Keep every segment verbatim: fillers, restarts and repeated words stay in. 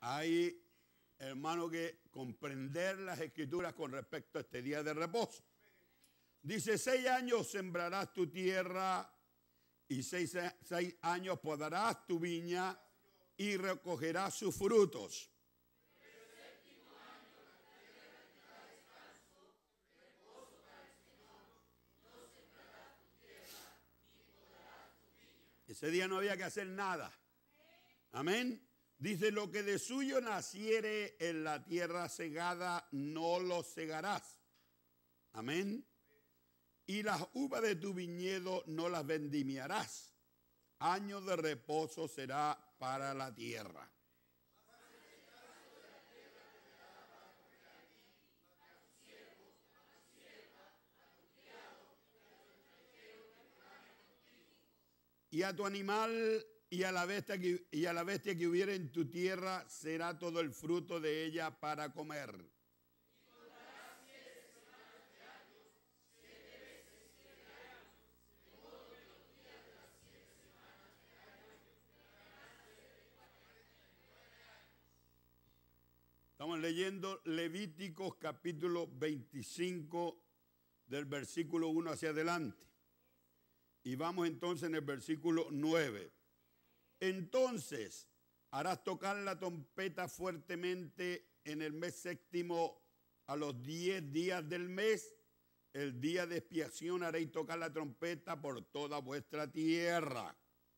hay, hermano, que comprender las escrituras con respecto a este día de reposo. Dice, seis años sembrarás tu tierra y seis, seis años podarás tu viña y recogerás sus frutos. Ese día no había que hacer nada. Amén. Dice, lo que de suyo naciere en la tierra segada, no lo segarás. Amén. Y las uvas de tu viñedo no las vendimiarás. Año de reposo será para la tierra. Y a tu animal y a la bestia que, y a la bestia que hubiera en tu tierra será todo el fruto de ella para comer. Estamos leyendo Levíticos capítulo veinticinco del versículo uno hacia adelante. Y vamos entonces en el versículo nueve. Entonces harás tocar la trompeta fuertemente en el mes séptimo a los diez días del mes. El día de expiación haréis tocar la trompeta por toda vuestra tierra.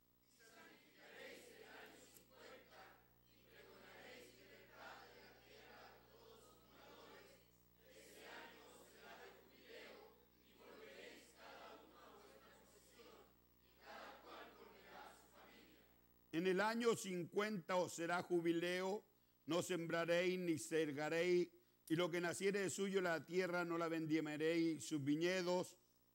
En el año cincuenta os será jubileo, no sembraréis ni segaréis, y lo que naciere de suyo la tierra no la vendimiaréis, sus viñedos.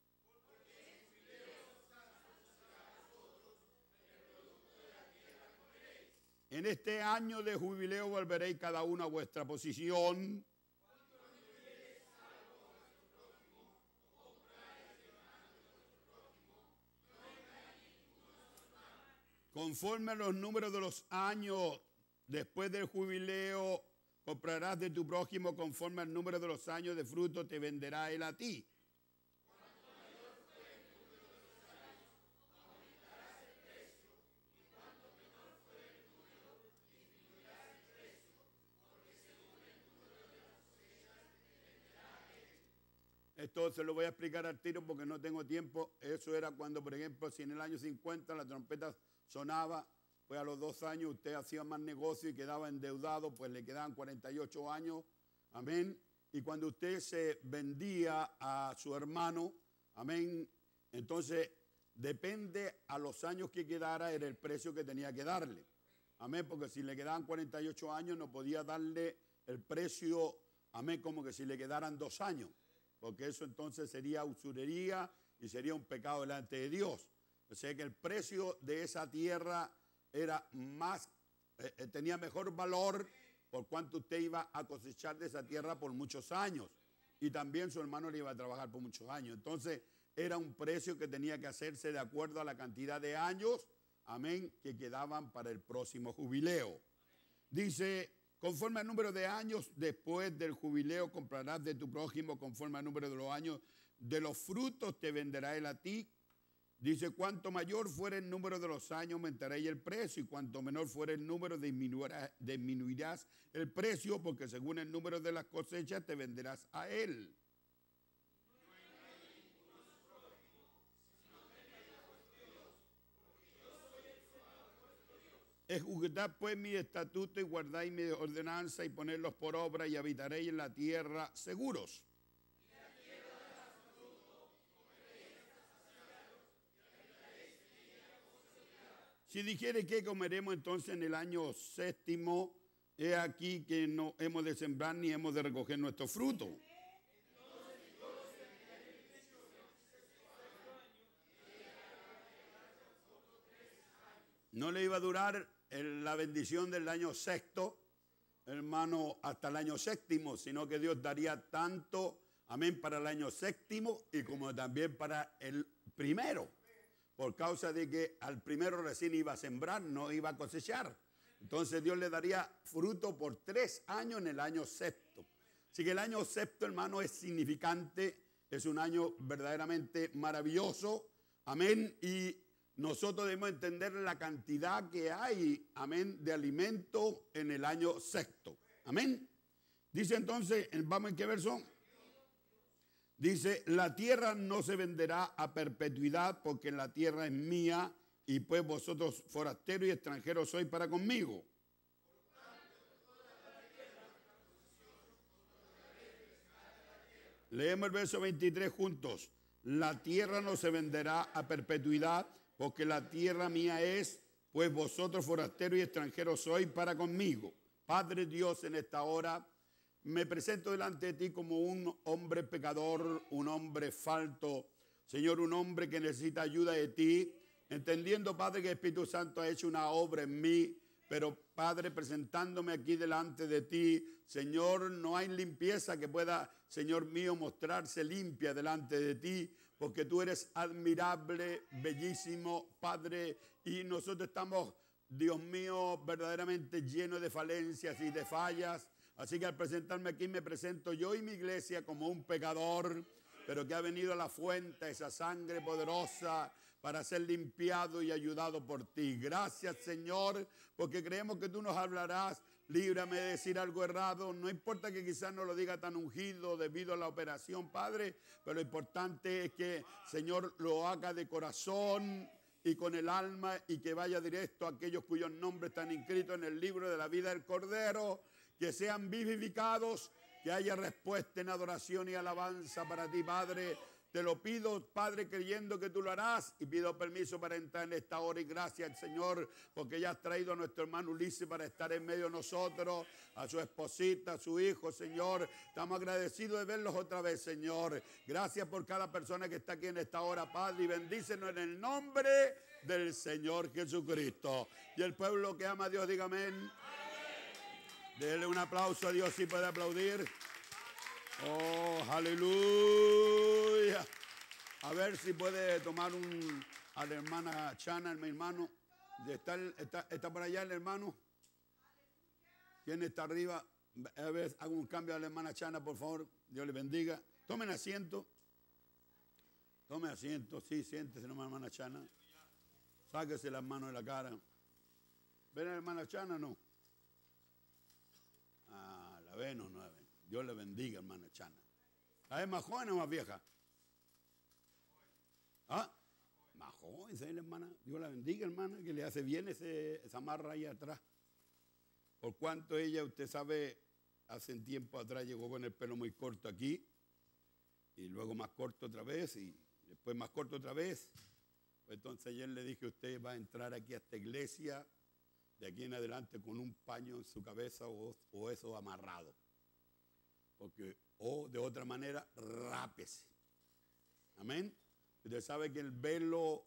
En este año de jubileo volveréis cada uno a vuestra posición. Conforme a los números de los años después del jubileo, comprarás de tu prójimo conforme al número de los años de fruto, te venderá él a ti. Esto se lo voy a explicar al tiro porque no tengo tiempo. Eso era cuando, por ejemplo, si en el año cincuenta la trompeta sonaba, pues a los dos años usted hacía más negocio y quedaba endeudado, pues le quedaban cuarenta y ocho años, amén. Y cuando usted se vendía a su hermano, amén, entonces depende a los años que quedara, era el precio que tenía que darle, amén, porque si le quedaban cuarenta y ocho años no podía darle el precio, amén, como que si le quedaran dos años, porque eso entonces sería usurería y sería un pecado delante de Dios. O sea que el precio de esa tierra era más, eh, tenía mejor valor por cuanto usted iba a cosechar de esa tierra por muchos años. Y también su hermano le iba a trabajar por muchos años. Entonces era un precio que tenía que hacerse de acuerdo a la cantidad de años, amén, que quedaban para el próximo jubileo. Dice, conforme al número de años después del jubileo comprarás de tu prójimo, conforme al número de los años de los frutos te venderá él a ti. Dice, cuanto mayor fuera el número de los años, aumentaréis el precio, y cuanto menor fuera el número, disminuirás, disminuirás el precio, porque según el número de las cosechas te venderás a él. Ejecutad pues mi estatuto y guardáis mi ordenanza y ponedlos por obra y habitaréis en la tierra seguros. Si dijere que comeremos entonces en el año séptimo, he aquí que no hemos de sembrar ni hemos de recoger nuestro fruto. No le iba a durar el, la bendición del año sexto, hermano, hasta el año séptimo, sino que Dios daría tanto, amén, para el año séptimo y como también para el primero. Por causa de que al primero recién iba a sembrar, no iba a cosechar. Entonces Dios le daría fruto por tres años en el año sexto. Así que el año sexto, hermano, es significante, es un año verdaderamente maravilloso. Amén. Y nosotros debemos entender la cantidad que hay, amén, de alimento en el año sexto. Amén. Dice entonces, ¿vamos en qué verso? Dice, la tierra no se venderá a perpetuidad porque la tierra es mía y pues vosotros forasteros y extranjeros sois para conmigo. Leemos el verso veintitrés juntos. La tierra no se venderá a perpetuidad porque la tierra mía es, pues vosotros forasteros y extranjeros sois para conmigo. Padre Dios, en esta hora me presento delante de ti como un hombre pecador, un hombre falto. Señor, un hombre que necesita ayuda de ti, entendiendo, Padre, que el Espíritu Santo ha hecho una obra en mí, pero, Padre, presentándome aquí delante de ti, Señor, no hay limpieza que pueda, Señor mío, mostrarse limpia delante de ti, porque tú eres admirable, bellísimo, Padre, y nosotros estamos, Dios mío, verdaderamente llenos de falencias y de fallas. Así que al presentarme aquí me presento yo y mi iglesia como un pecador, pero que ha venido a la fuente, esa sangre poderosa, para ser limpiado y ayudado por ti. Gracias, Señor, porque creemos que tú nos hablarás. Líbrame de decir algo errado. No importa que quizás no lo diga tan ungido debido a la operación, Padre, pero lo importante es que, Señor, lo haga de corazón y con el alma y que vaya directo a aquellos cuyos nombres están inscritos en el libro de la vida del Cordero, que sean vivificados, que haya respuesta en adoración y alabanza para ti, Padre. Te lo pido, Padre, creyendo que tú lo harás, y pido permiso para entrar en esta hora. Y gracias, Señor, porque ya has traído a nuestro hermano Ulises para estar en medio de nosotros, a su esposita, a su hijo, Señor. Estamos agradecidos de verlos otra vez, Señor. Gracias por cada persona que está aquí en esta hora, Padre, y bendícenos en el nombre del Señor Jesucristo. Y el pueblo que ama a Dios, diga amén. Dele un aplauso a Dios si puede aplaudir. Oh, aleluya. A ver si puede tomar un a la hermana Chana, mi hermano. ¿Está, está, está por allá el hermano? ¿Quién está arriba? A ver, hago un cambio a la hermana Chana, por favor. Dios le bendiga. Tomen asiento. Tomen asiento. Sí, siéntese, no, hermana Chana. Sáquese las manos de la cara. ¿Ven a la hermana Chana o no? Ah, la ven o no la ven. Dios le bendiga, hermana Chana. ¿La es más joven o más vieja? ¿Ah? Más joven, ¿sí, hermana? Dios la bendiga, hermana, que le hace bien ese, esa marra ahí atrás. Por cuanto ella, usted sabe, hace un tiempo atrás llegó con el pelo muy corto aquí, y luego más corto otra vez, y después más corto otra vez. Pues entonces ayer le dije, usted va a entrar aquí a esta iglesia de aquí en adelante con un paño en su cabeza o, o eso amarrado. Porque, o de otra manera, rápese. Amén. Usted sabe que el velo,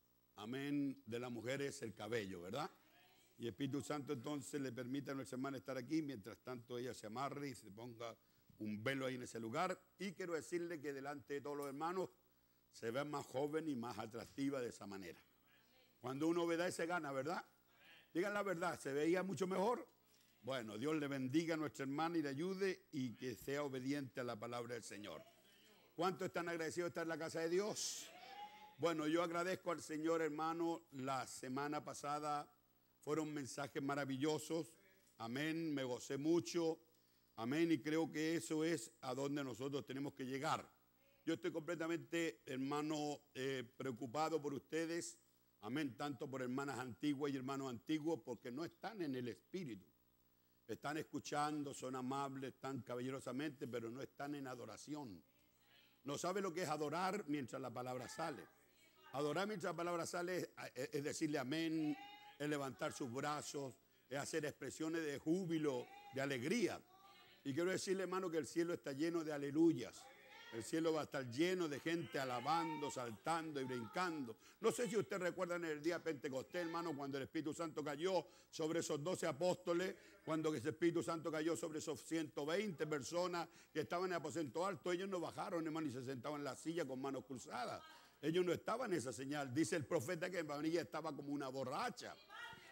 amén, de la mujer es el cabello, ¿verdad? Y el Espíritu Santo entonces le permite a nuestra hermana estar aquí, mientras tanto ella se amarre y se ponga un velo ahí en ese lugar. Y quiero decirle que delante de todos los hermanos se ve más joven y más atractiva de esa manera. Cuando uno obedece gana, ¿verdad? Digan la verdad, ¿se veía mucho mejor? Bueno, Dios le bendiga a nuestra hermana y le ayude y que sea obediente a la palabra del Señor. ¿Cuántos están agradecidos de estar en la casa de Dios? Bueno, yo agradezco al Señor, hermano. La semana pasada fueron mensajes maravillosos. Amén, me gocé mucho. Amén, y creo que eso es a donde nosotros tenemos que llegar. Yo estoy completamente, hermano, eh, preocupado por ustedes. Amén, tanto por hermanas antiguas y hermanos antiguos, porque no están en el Espíritu. Están escuchando, son amables, están caballerosamente, pero no están en adoración. No sabe lo que es adorar mientras la palabra sale. Adorar mientras la palabra sale es, es decirle amén, es levantar sus brazos, es hacer expresiones de júbilo, de alegría. Y quiero decirle, hermano, que el cielo está lleno de aleluyas. El cielo va a estar lleno de gente alabando, saltando y brincando. No sé si usted recuerda en el día Pentecostés, hermano, cuando el Espíritu Santo cayó sobre esos doce apóstoles, cuando ese Espíritu Santo cayó sobre esos ciento veinte personas que estaban en el aposento alto. Ellos no bajaron, hermano, y se sentaban en la silla con manos cruzadas. Ellos no estaban en esa señal. Dice el profeta que María estaba como una borracha.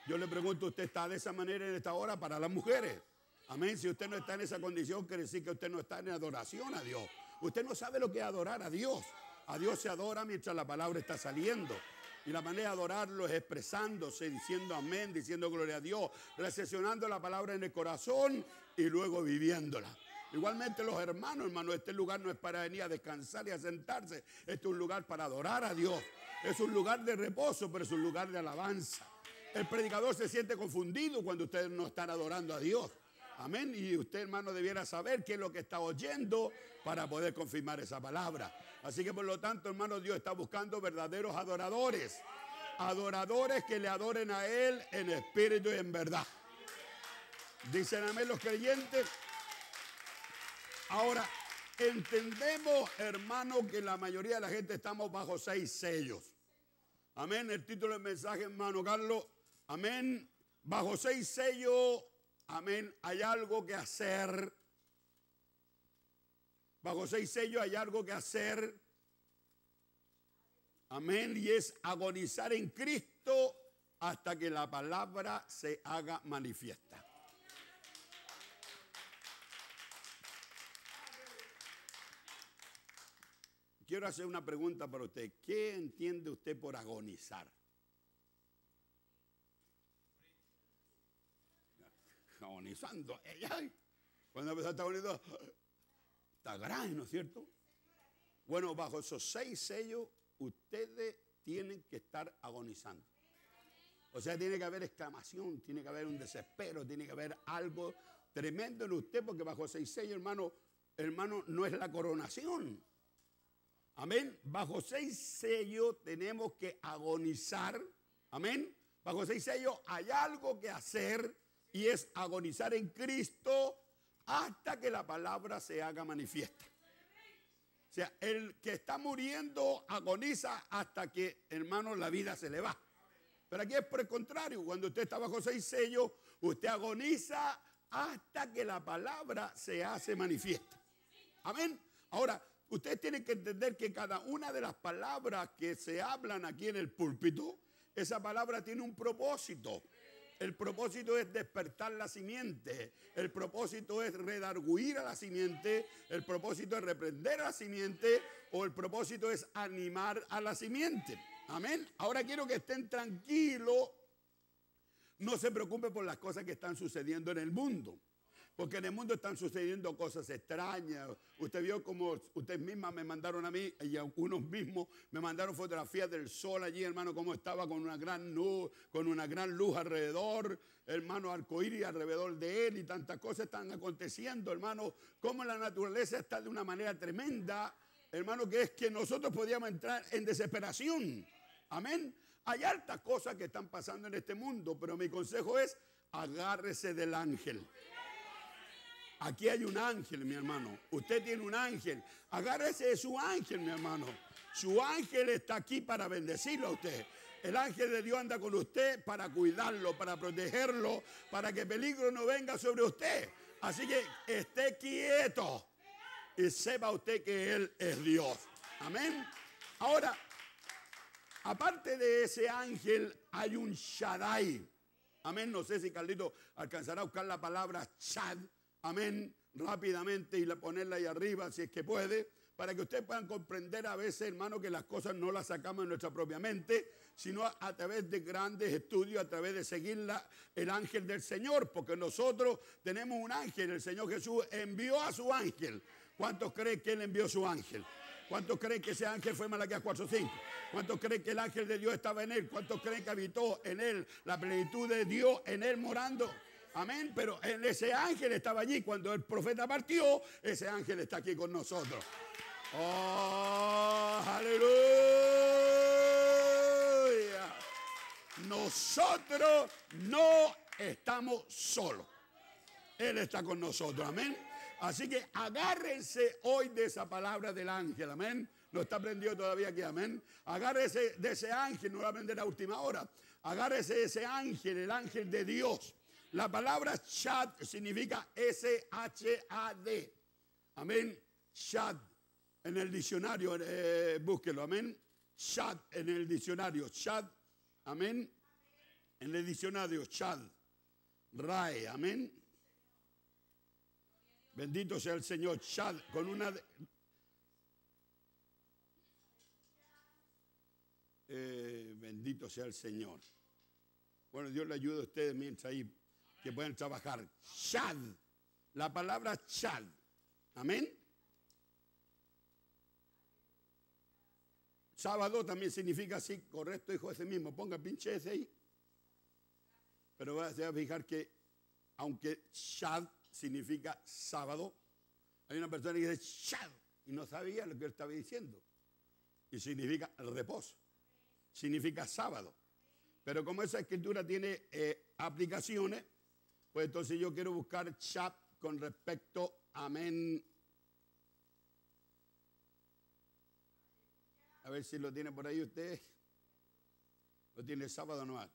Yo le pregunto, ¿usted está de esa manera en esta hora para las mujeres? Amén. Si usted no está en esa condición, quiere decir que usted no está en adoración a Dios. Usted no sabe lo que es adorar a Dios. A Dios se adora mientras la palabra está saliendo. Y la manera de adorarlo es expresándose, diciendo amén, diciendo gloria a Dios, recesionando la palabra en el corazón y luego viviéndola. Igualmente los hermanos, hermanos, este lugar no es para venir a descansar y a sentarse. Este es un lugar para adorar a Dios. Es un lugar de reposo, pero es un lugar de alabanza. El predicador se siente confundido cuando ustedes no están adorando a Dios. Amén. Y usted, hermano, debiera saber qué es lo que está oyendo para poder confirmar esa palabra. Así que, por lo tanto, hermano, Dios está buscando verdaderos adoradores. Adoradores que le adoren a Él en espíritu y en verdad. Dicen amén los creyentes. Ahora, entendemos, hermano, que la mayoría de la gente estamos bajo seis sellos. Amén. El título del mensaje, hermano Carlos. Amén. Bajo seis sellos, amén, hay algo que hacer. Bajo seis sellos hay algo que hacer. Amén. Y es agonizar en Cristo hasta que la palabra se haga manifiesta. Quiero hacer una pregunta para usted. ¿Qué entiende usted por agonizar? Agonizando. Cuando empezó a estar agonizando, está grave, ¿no es cierto? Bueno, bajo esos seis sellos, ustedes tienen que estar agonizando. O sea, tiene que haber exclamación, tiene que haber un desespero, tiene que haber algo tremendo en usted, porque bajo seis sellos, hermano, hermano, no es la coronación. Amén. Bajo seis sellos tenemos que agonizar. Amén. Bajo seis sellos hay algo que hacer y es agonizar en Cristo hasta que la palabra se haga manifiesta. O sea, el que está muriendo agoniza hasta que, hermano, la vida se le va. Pero aquí es por el contrario. Cuando usted está bajo seis sellos, usted agoniza hasta que la palabra se hace manifiesta. Amén. Ahora, ustedes tienen que entender que cada una de las palabras que se hablan aquí en el púlpito, esa palabra tiene un propósito. El propósito es despertar la simiente. El propósito es redarguir a la simiente. El propósito es reprender a la simiente. O el propósito es animar a la simiente. Amén. Ahora quiero que estén tranquilos. No se preocupen por las cosas que están sucediendo en el mundo. Porque en el mundo están sucediendo cosas extrañas. Usted vio como ustedes mismas me mandaron a mí, y algunos mismos me mandaron fotografías del sol allí, hermano, cómo estaba con una gran luz, con una gran luz alrededor, hermano, arcoíris alrededor de él, y tantas cosas están aconteciendo, hermano, cómo la naturaleza está de una manera tremenda, hermano, que es que nosotros podíamos entrar en desesperación. Amén. Hay altas cosas que están pasando en este mundo, pero mi consejo es, agárrese del ángel. Aquí hay un ángel, mi hermano. Usted tiene un ángel. Agárrese de su ángel, mi hermano. Su ángel está aquí para bendecirlo a usted. El ángel de Dios anda con usted para cuidarlo, para protegerlo, para que peligro no venga sobre usted. Así que esté quieto y sepa usted que Él es Dios. Amén. Ahora, aparte de ese ángel, hay un Shaddai. Amén. No sé si Carlito alcanzará a buscar la palabra Shad. Amén, rápidamente y ponerla ahí arriba si es que puede, para que ustedes puedan comprender a veces, hermano, que las cosas no las sacamos en nuestra propia mente, sino a, a través de grandes estudios, a través de seguir la, el ángel del Señor, porque nosotros tenemos un ángel, el Señor Jesús envió a su ángel. ¿Cuántos creen que Él envió su ángel? ¿Cuántos creen que ese ángel fue Malaquías cuatro cinco? ¿Cuántos creen que el ángel de Dios estaba en Él? ¿Cuántos creen que habitó en Él la plenitud de Dios en Él morando? Amén, pero ese ángel estaba allí cuando el profeta partió, ese ángel está aquí con nosotros. ¡Oh, aleluya! Nosotros no estamos solos. Él está con nosotros, amén. Así que agárrense hoy de esa palabra del ángel, amén. No está aprendido todavía aquí, amén. Agárrese de ese ángel, no lo va a aprender a última hora. Agárrese de ese ángel, el ángel de Dios. La palabra Shad significa S H A D. Amén. Shad. En el diccionario, eh, búsquelo. Amén. Shad en el diccionario. Shad. Amén. En el diccionario, Chad, Rae, amén. Bendito sea el Señor. Chad, con una... De, eh, bendito sea el Señor. Bueno, Dios le ayude a ustedes mientras ahí que puedan trabajar. Chad, la palabra Chad, amén. Sábado también significa así, correcto, hijo, ese mismo. Ponga pinche ese ahí. Pero se va a fijar que, aunque Shad significa sábado, hay una persona que dice Shad y no sabía lo que él estaba diciendo. Y significa reposo, significa sábado. Pero como esa escritura tiene eh, aplicaciones, pues entonces yo quiero buscar Shad con respecto, amén. A ver si lo tiene por ahí usted. Lo tiene sábado no.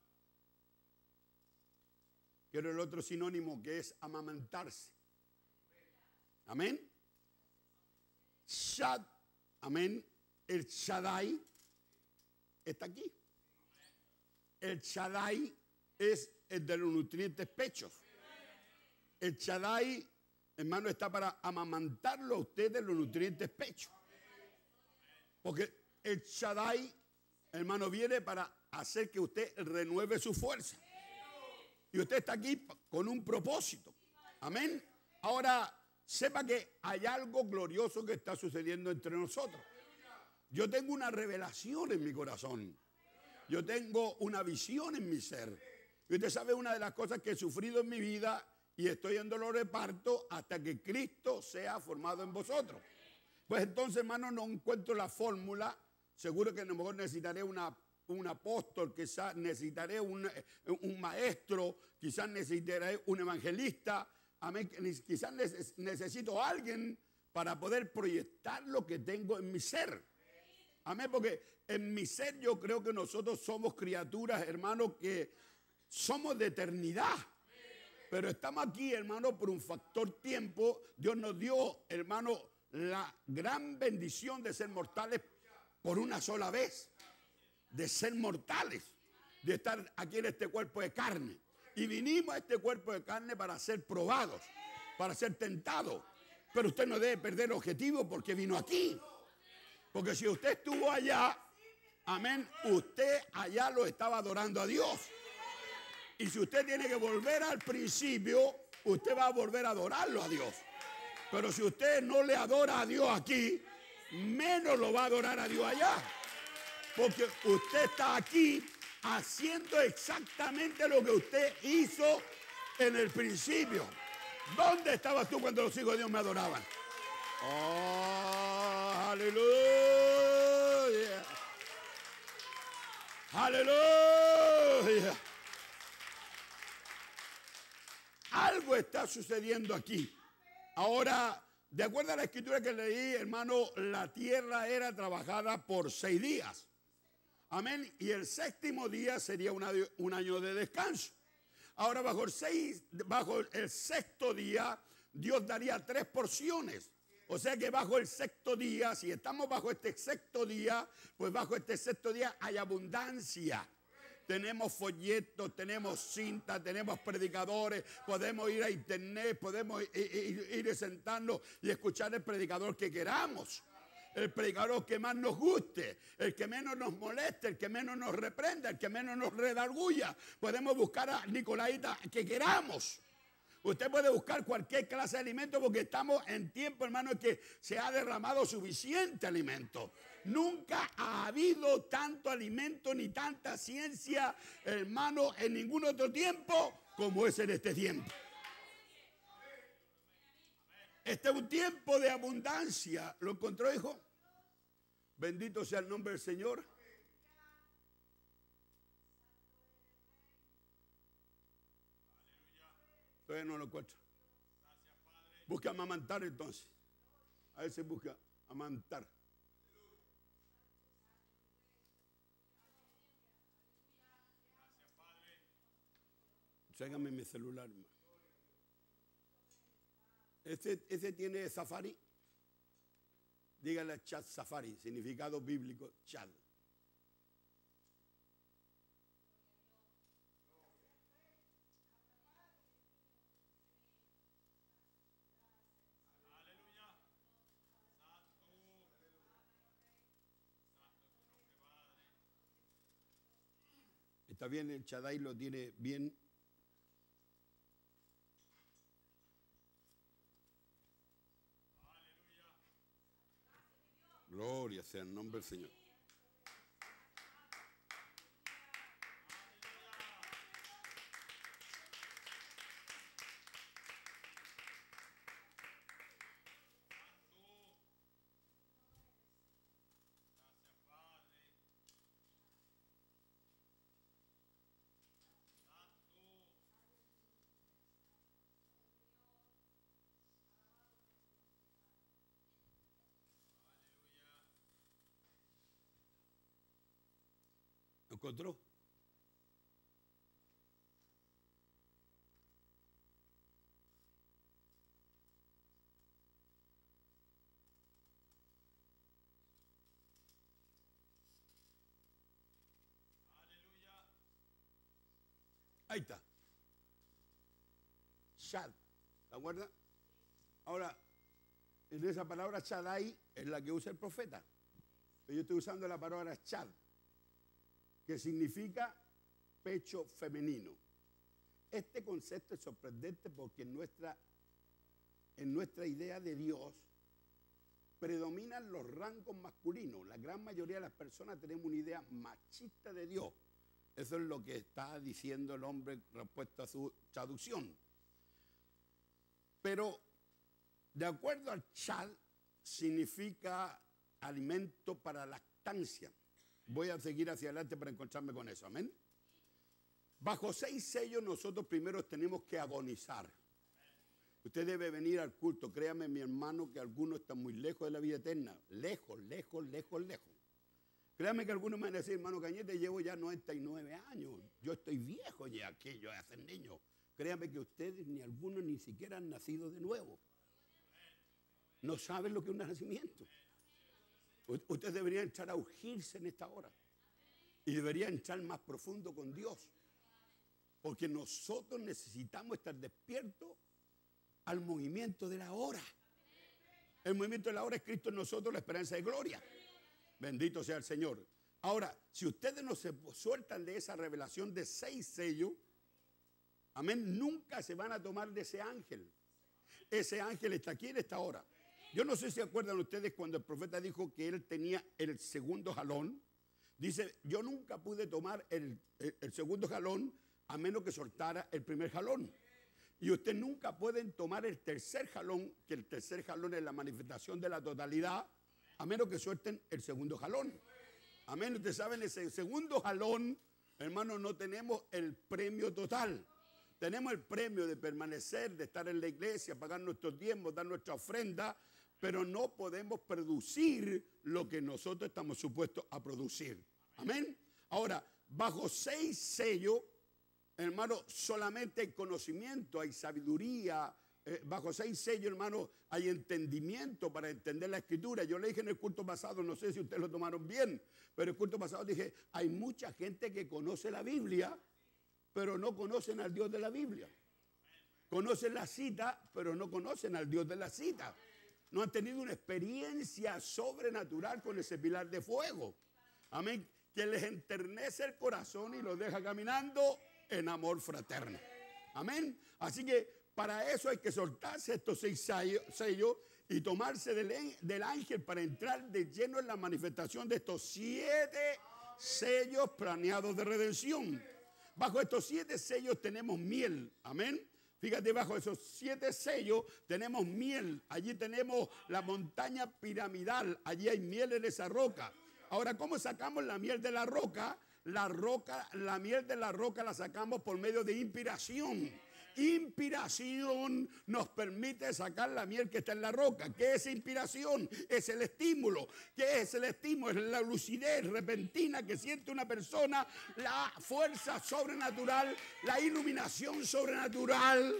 Quiero el otro sinónimo que es amamantarse. Amén. Shad, amén. El Shaddai está aquí. El Shaddai es el de los nutrientes pechos. El Shaddai, hermano, está para amamantarlo a usted de los nutrientes pechos. Porque el Shaddai, hermano, viene para hacer que usted renueve su fuerza. Y usted está aquí con un propósito. Amén. Ahora, sepa que hay algo glorioso que está sucediendo entre nosotros. Yo tengo una revelación en mi corazón. Yo tengo una visión en mi ser. Y usted sabe una de las cosas que he sufrido en mi vida y estoy en dolor de parto hasta que Cristo sea formado en vosotros. Pues entonces, hermano, no encuentro la fórmula. Seguro que a lo mejor necesitaré una, un apóstol, quizás necesitaré un, un maestro, quizás necesitaré un evangelista. Amén. Quizás necesito a alguien para poder proyectar lo que tengo en mi ser. Amén, porque en mi ser yo creo que nosotros somos criaturas, hermano, que somos de eternidad. Pero estamos aquí, hermano, por un factor tiempo. Dios nos dio, hermano, la gran bendición de ser mortales por una sola vez, de ser mortales, de estar aquí en este cuerpo de carne. Y vinimos a este cuerpo de carne para ser probados, para ser tentados. Pero usted no debe perder el objetivo porque vino aquí. Porque si usted estuvo allá, amén, usted allá lo estaba adorando a Dios. Y si usted tiene que volver al principio, usted va a volver a adorarlo a Dios. Pero si usted no le adora a Dios aquí, menos lo va a adorar a Dios allá. Porque usted está aquí haciendo exactamente lo que usted hizo en el principio. ¿Dónde estabas tú cuando los hijos de Dios me adoraban? ¡Oh, aleluya! ¡Aleluya! Algo está sucediendo aquí. Ahora, de acuerdo a la escritura que leí, hermano, la tierra era trabajada por seis días. Amén. Y el séptimo día sería una, un año de descanso. Ahora, bajo el, seis, bajo el sexto día, Dios daría tres porciones. O sea que bajo el sexto día, si estamos bajo este sexto día, pues bajo este sexto día hay abundancia. Tenemos folletos, tenemos cintas, tenemos predicadores, podemos ir a internet, podemos ir, ir, ir sentarnos y escuchar el predicador que queramos. El predicador que más nos guste, el que menos nos moleste, el que menos nos reprenda, el que menos nos redarguya. Podemos buscar a Nicolaita que queramos. Usted puede buscar cualquier clase de alimento porque estamos en tiempo, hermano, en que se ha derramado suficiente alimento. Nunca ha habido tanto alimento ni tanta ciencia, hermano, en ningún otro tiempo como es en este tiempo. Este es un tiempo de abundancia. ¿Lo encontró, hijo? Bendito sea el nombre del Señor. Todavía no lo encuentro. Busca amamantar entonces. A ver si busca amamantar. Tráigame mi celular, hermano. Ese, ese tiene Safari. Dígale Chat Safari, significado bíblico, Chat. ¿Está bien? El Shaddai lo tiene bien. Gloria sea el nombre del Señor. ¿Lo encontró? Ahí está. Shad. ¿Se acuerdan? Ahora, en esa palabra Shaddai es la que usa el profeta. Pero yo estoy usando la palabra Shad, que significa pecho femenino. Este concepto es sorprendente porque en nuestra, en nuestra idea de Dios predominan los rangos masculinos. La gran mayoría de las personas tenemos una idea machista de Dios. Eso es lo que está diciendo el hombre respecto a su traducción. Pero, de acuerdo al Shad, significa alimento para lactancia. Voy a seguir hacia adelante para encontrarme con eso. Amén. Bajo seis sellos nosotros primero tenemos que agonizar. Usted debe venir al culto. Créame, mi hermano, que algunos están muy lejos de la vida eterna. Lejos, lejos, lejos, lejos. Créame que algunos me van a decir, hermano Cañete, llevo ya noventa y nueve años. Yo estoy viejo ya, aquello de hacer niño. Créame que ustedes, ni algunos, ni siquiera han nacido de nuevo. No saben lo que es un nacimiento. Ustedes deberían entrar a ungirse en esta hora. Y deberían entrar más profundo con Dios. Porque nosotros necesitamos estar despiertos al movimiento de la hora. El movimiento de la hora es Cristo en nosotros, la esperanza de gloria. Bendito sea el Señor. Ahora, si ustedes no se sueltan de esa revelación de seis sellos, amén, nunca se van a tomar de ese ángel. Ese ángel está aquí en esta hora. Yo no sé si se acuerdan ustedes cuando el profeta dijo que él tenía el segundo jalón. Dice, yo nunca pude tomar el, el, el segundo jalón a menos que soltara el primer jalón. Y ustedes nunca pueden tomar el tercer jalón, que el tercer jalón es la manifestación de la totalidad, a menos que suelten el segundo jalón. Amén. Ustedes saben, ese segundo jalón, hermano, no tenemos el premio total. Tenemos el premio de permanecer, de estar en la iglesia, pagar nuestros diezmos, dar nuestra ofrenda, pero no podemos producir lo que nosotros estamos supuestos a producir. Amén. Ahora, bajo seis sellos, hermano, solamente hay conocimiento, hay sabiduría. Eh, bajo seis sellos, hermano, hay entendimiento para entender la Escritura. Yo le dije en el culto pasado, no sé si ustedes lo tomaron bien, pero el culto pasado dije, hay mucha gente que conoce la Biblia, pero no conocen al Dios de la Biblia. Conocen la cita, pero no conocen al Dios de la cita. No han tenido una experiencia sobrenatural con ese pilar de fuego. Amén. Que les enternece el corazón y los deja caminando en amor fraterno. Amén. Así que para eso hay que soltarse estos seis sellos y tomarse del, del ángel para entrar de lleno en la manifestación de estos siete sellos planeados de redención. Bajo estos siete sellos tenemos miel. Amén. Fíjate, bajo esos siete sellos tenemos miel. Allí tenemos la montaña piramidal. Allí hay miel en esa roca. Ahora, ¿cómo sacamos la miel de la roca? La roca, la miel de la roca la sacamos por medio de inspiración. Inspiración nos permite sacar la miel que está en la roca. ¿Qué es inspiración? Es el estímulo. ¿Qué es el estímulo? Es la lucidez repentina que siente una persona, la fuerza sobrenatural, la iluminación sobrenatural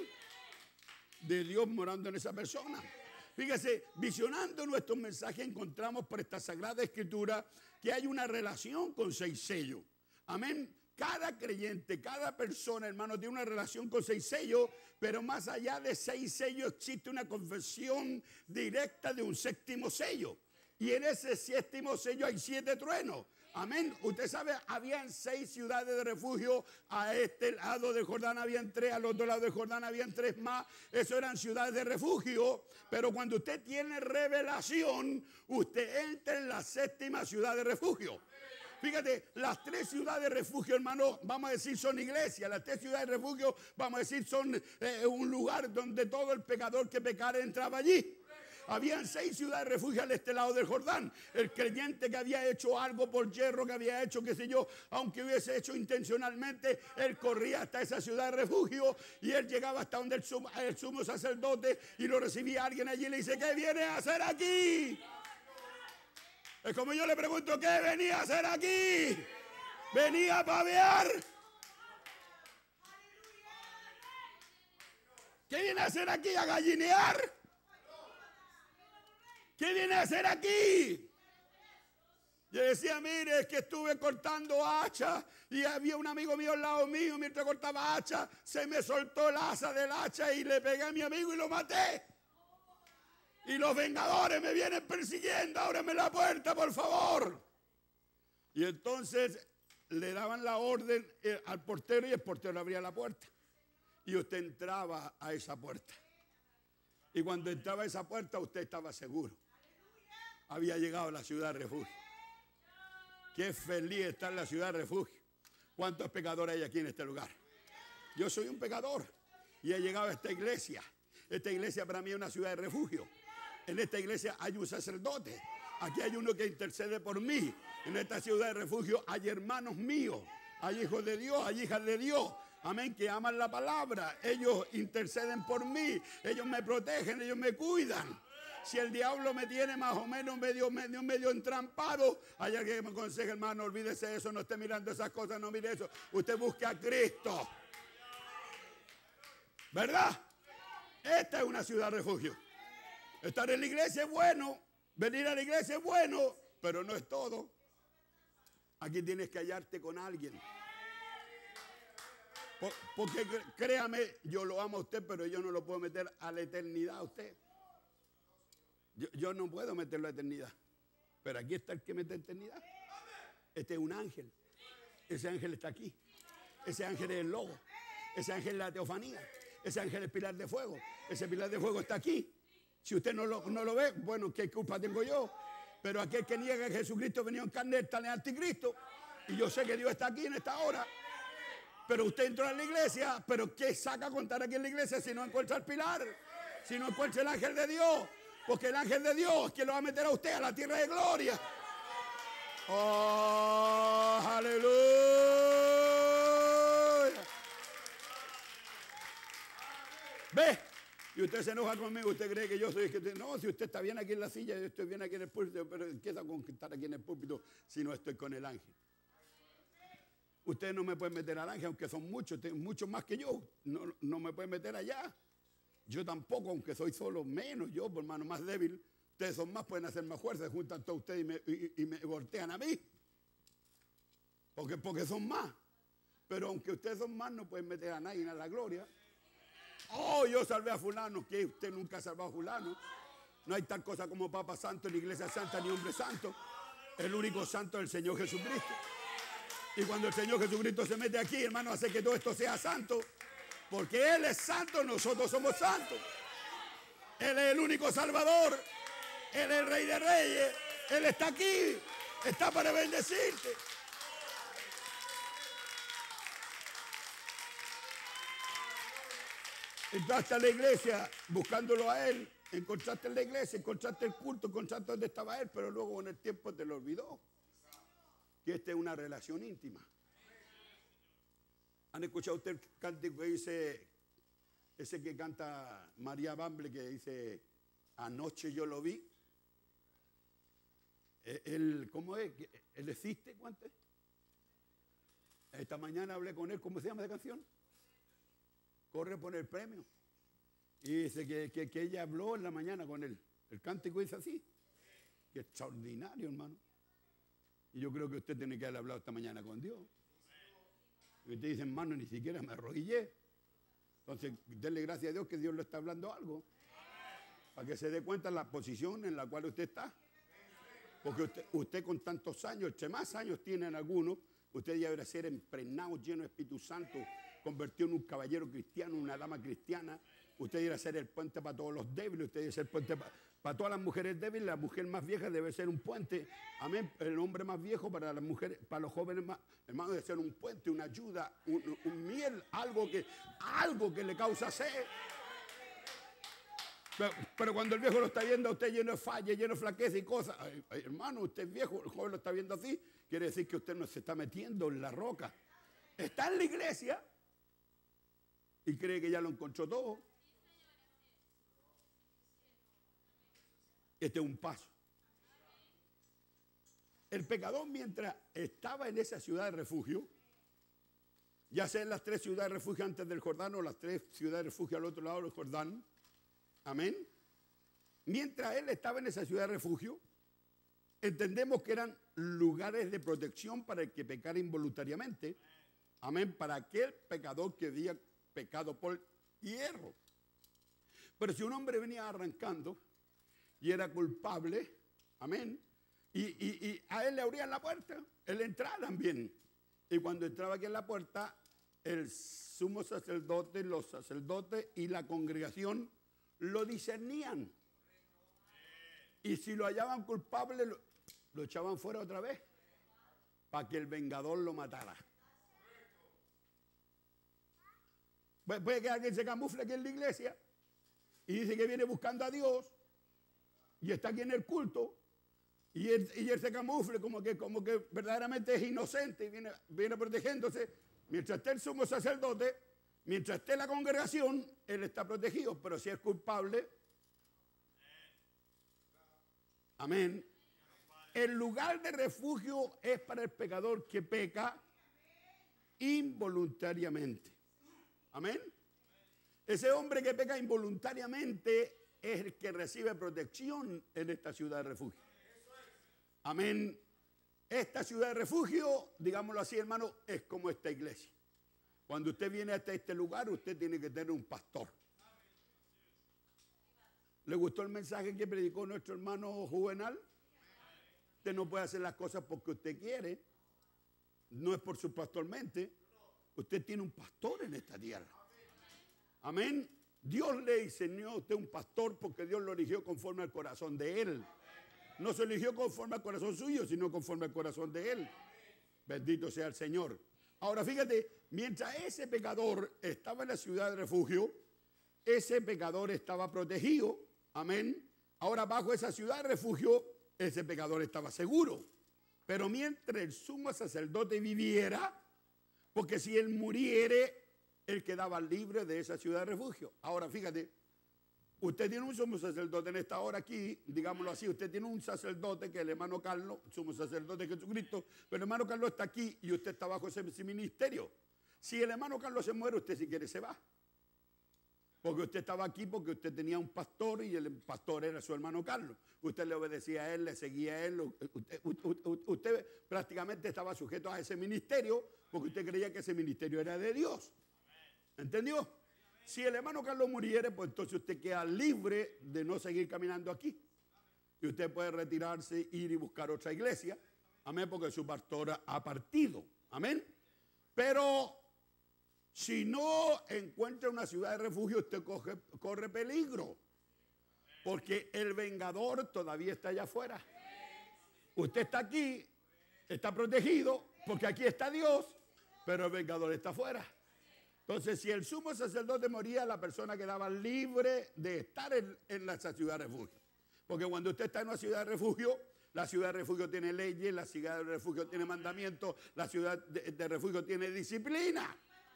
de Dios morando en esa persona. Fíjese, visionando nuestros mensajes encontramos por esta Sagrada Escritura que hay una relación con seis sellos. Amén. Cada creyente, cada persona, hermano, tiene una relación con seis sellos, pero más allá de seis sellos existe una confesión directa de un séptimo sello. Y en ese séptimo sello hay siete truenos. Amén. Usted sabe, habían seis ciudades de refugio. A este lado del Jordán habían tres, al otro lado del Jordán habían tres más. Eso eran ciudades de refugio. Pero cuando usted tiene revelación, usted entra en la séptima ciudad de refugio. Fíjate, las tres ciudades de refugio, hermano, vamos a decir son iglesias. Las tres ciudades de refugio, vamos a decir, son eh, un lugar donde todo el pecador que pecara entraba allí. Habían seis ciudades de refugio al este lado del Jordán. El creyente que había hecho algo por yerro, que había hecho, qué sé yo, aunque hubiese hecho intencionalmente, él corría hasta esa ciudad de refugio y él llegaba hasta donde el sumo, el sumo sacerdote y lo recibía alguien allí y le dice, ¿qué viene a hacer aquí? Es como yo le pregunto, ¿qué venía a hacer aquí? Venía a pavear. ¿Qué viene a hacer aquí? A gallinear. ¿Qué viene a hacer aquí? Yo decía, mire, es que estuve cortando hacha y había un amigo mío al lado mío mientras cortaba hacha, se me soltó el asa del hacha y le pegué a mi amigo y lo maté. Y los vengadores me vienen persiguiendo, ábreme la puerta, por favor. Y entonces le daban la orden al portero y el portero abría la puerta. Y usted entraba a esa puerta. Y cuando entraba a esa puerta usted estaba seguro. Había llegado a la ciudad de refugio. Qué feliz estar en la ciudad de refugio. ¿Cuántos pecadores hay aquí en este lugar? Yo soy un pecador y he llegado a esta iglesia. Esta iglesia para mí es una ciudad de refugio. En esta iglesia hay un sacerdote. Aquí hay uno que intercede por mí. En esta ciudad de refugio hay hermanos míos. Hay hijos de Dios, hay hijas de Dios. Amén, que aman la palabra. Ellos interceden por mí. Ellos me protegen, ellos me cuidan. Si el diablo me tiene más o menos medio, medio, medio entrampado, hay alguien que me aconseja, hermano, olvídese de eso, no esté mirando esas cosas, no mire eso. Usted busque a Cristo. ¿Verdad? Esta es una ciudad de refugio. Estar en la iglesia es bueno, venir a la iglesia es bueno, pero no es todo. Aquí tienes que hallarte con alguien. Porque créame, yo lo amo a usted, pero yo no lo puedo meter a la eternidad a usted. Yo, yo no puedo meterlo a la eternidad. Pero aquí está el que mete a la eternidad. Este es un ángel. Ese ángel está aquí. Ese ángel es el logo. Ese ángel es la teofanía. Ese ángel es el pilar de fuego. Ese pilar de fuego está aquí. Si usted no lo, no lo ve, bueno, ¿qué culpa tengo yo? Pero aquel que niega que Jesucristo venido en carne está en el anticristo. Y yo sé que Dios está aquí en esta hora. Pero usted entró en la iglesia, pero ¿qué saca a contar aquí en la iglesia si no encuentra el pilar? Si no encuentra el ángel de Dios. Porque el ángel de Dios es quien lo va a meter a usted a la tierra de gloria. ¡Oh, aleluya! ¿Ve? Y usted se enoja conmigo, usted cree que yo soy... Que no, si usted está bien aquí en la silla, yo estoy bien aquí en el púlpito, pero ¿qué está con estar aquí en el púlpito si no estoy con el ángel? Ustedes no me pueden meter al ángel, aunque son muchos, muchos más que yo. No, no me pueden meter allá. Yo tampoco, aunque soy solo menos yo, por hermano, más débil. Ustedes son más, pueden hacer más fuerza, juntan todos ustedes y me, y, y me voltean a mí. Porque, porque son más. Pero aunque ustedes son más, no pueden meter a nadie a la gloria. Oh, yo salvé a fulano, que usted nunca ha salvado a fulano. No hay tal cosa como Papa Santo, ni Iglesia Santa, ni Hombre Santo. El único santo es el Señor Jesucristo. Y cuando el Señor Jesucristo se mete aquí, hermano, hace que todo esto sea santo. Porque Él es santo, nosotros somos santos. Él es el único Salvador. Él es el Rey de Reyes. Él está aquí. Está para bendecirte. Entraste a la iglesia buscándolo a Él. Encontraste en la iglesia, encontraste el culto, encontraste donde estaba Él, pero luego con el tiempo te lo olvidó. Que esta es una relación íntima. ¿Han escuchado usted el cántico que dice, ese que canta María Bamble, que dice, anoche yo lo vi? Él, ¿cómo es? ¿Él existe? ¿Cuánto es? Esta mañana hablé con él, ¿cómo se llama esa canción? Corre por el premio. Y dice que, que, que ella habló en la mañana con él. El cántico dice así. Qué extraordinario, hermano. Y yo creo que usted tiene que haber hablado esta mañana con Dios. Y usted dice, hermano, ni siquiera me arrodillé. Entonces, denle gracias a Dios que Dios le está hablando algo. Para que se dé cuenta de la posición en la cual usted está. Porque usted, usted con tantos años, entre más años tienen algunos, usted ya debería ser impregnado, lleno de Espíritu Santo, convertido en un caballero cristiano, una dama cristiana. Usted debería ser el puente para todos los débiles, usted debe ser el puente para, para todas las mujeres débiles. La mujer más vieja debe ser un puente. Amén. El hombre más viejo para las mujeres, para los jóvenes más, hermano, debe ser un puente, una ayuda, un, un miel, algo que, algo que le causa sed. Pero, pero cuando el viejo lo está viendo a usted lleno de falla, lleno de flaqueza y cosas, ay, ay, hermano, usted es viejo, el joven lo está viendo así, quiere decir que usted no se está metiendo en la roca. Está en la iglesia y cree que ya lo encontró todo. Este es un paso. El pecador, mientras estaba en esa ciudad de refugio, ya sea en las tres ciudades de refugio antes del Jordán o las tres ciudades de refugio al otro lado del Jordán, amén. Mientras él estaba en esa ciudad de refugio, entendemos que eran lugares de protección para el que pecara involuntariamente. Amén. Para aquel pecador que había pecado por hierro. Pero si un hombre venía arrancando y era culpable, amén, y, y, y a él le abrían la puerta, él entraba también. Y cuando entraba aquí en la puerta, el sumo sacerdote, los sacerdotes y la congregación lo discernían. Y si lo hallaban culpable, lo, lo echaban fuera otra vez para que el vengador lo matara. Puede que alguien se camufle aquí en la iglesia y dice que viene buscando a Dios y está aquí en el culto y él, y él se camufle como que, como que verdaderamente es inocente y viene, viene protegiéndose. Mientras esté el sumo sacerdote, mientras esté la congregación, él está protegido, pero si es culpable, amén. El lugar de refugio es para el pecador que peca involuntariamente. Amén. Ese hombre que peca involuntariamente es el que recibe protección en esta ciudad de refugio. Amén. Esta ciudad de refugio, digámoslo así, hermano, es como esta iglesia. Cuando usted viene hasta este lugar, usted tiene que tener un pastor. ¿Le gustó el mensaje que predicó nuestro hermano Juvenal? Usted no puede hacer las cosas porque usted quiere. No es por su pastormente. Usted tiene un pastor en esta tierra. Amén. Dios le diseñó a usted un pastor porque Dios lo eligió conforme al corazón de él. No se eligió conforme al corazón suyo, sino conforme al corazón de él. Bendito sea el Señor. Ahora fíjate, mientras ese pecador estaba en la ciudad de refugio, ese pecador estaba protegido. Amén. Ahora bajo esa ciudad de refugio, ese pecador estaba seguro. Pero mientras el sumo sacerdote viviera, porque si él muriere, él quedaba libre de esa ciudad de refugio. Ahora fíjate, usted tiene un sumo sacerdote en esta hora aquí, digámoslo así, usted tiene un sacerdote que es el hermano Carlos, sumo sacerdote de Jesucristo, pero el hermano Carlos está aquí y usted está bajo ese, ese ministerio. Si el hermano Carlos se muere, usted si quiere se va. Porque usted estaba aquí porque usted tenía un pastor y el pastor era su hermano Carlos. Usted le obedecía a él, le seguía a él. Usted, usted, usted prácticamente estaba sujeto a ese ministerio porque usted creía que ese ministerio era de Dios. ¿Entendió? Si el hermano Carlos muriere, pues entonces usted queda libre de no seguir caminando aquí. Y usted puede retirarse, ir y buscar otra iglesia. Amén, porque su pastora ha partido. Amén. Pero si no encuentra una ciudad de refugio, usted coge, corre peligro. Porque el vengador todavía está allá afuera. Usted está aquí, está protegido, porque aquí está Dios, pero el vengador está afuera. Entonces, si el sumo sacerdote moría, la persona quedaba libre de estar en, en esa ciudad de refugio. Porque cuando usted está en una ciudad de refugio, la ciudad de refugio tiene leyes, la ciudad de refugio tiene mandamientos, la ciudad de, de refugio tiene disciplina.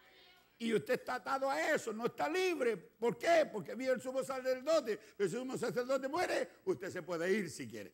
Y usted está atado a eso, no está libre. ¿Por qué? Porque vive el sumo sacerdote. El sumo sacerdote muere, usted se puede ir si quiere.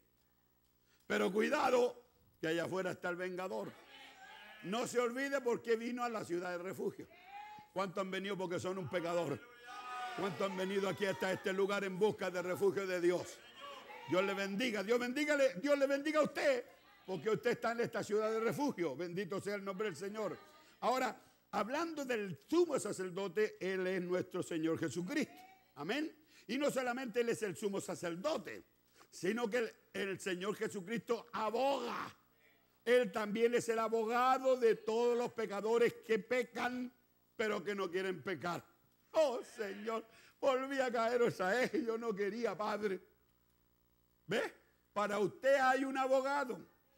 Pero cuidado, que allá afuera está el vengador. No se olvide por qué vino a la ciudad de refugio. ¿Cuántos han venido porque son un pecador? ¿Cuántos han venido aquí hasta este lugar en busca de refugio de Dios? Dios le bendiga, Dios, bendígale, Dios le bendiga a usted, porque usted está en esta ciudad de refugio. Bendito sea el nombre del Señor. Ahora, hablando del sumo sacerdote, Él es nuestro Señor Jesucristo. Amén. Y no solamente Él es el sumo sacerdote, sino que el, el Señor Jesucristo aboga. Él también es el abogado de todos los pecadores que pecan, pero que no quieren pecar. Oh, Señor, volví a caeros a él. Yo no quería, Padre. ¿Ve? Para usted hay un abogado.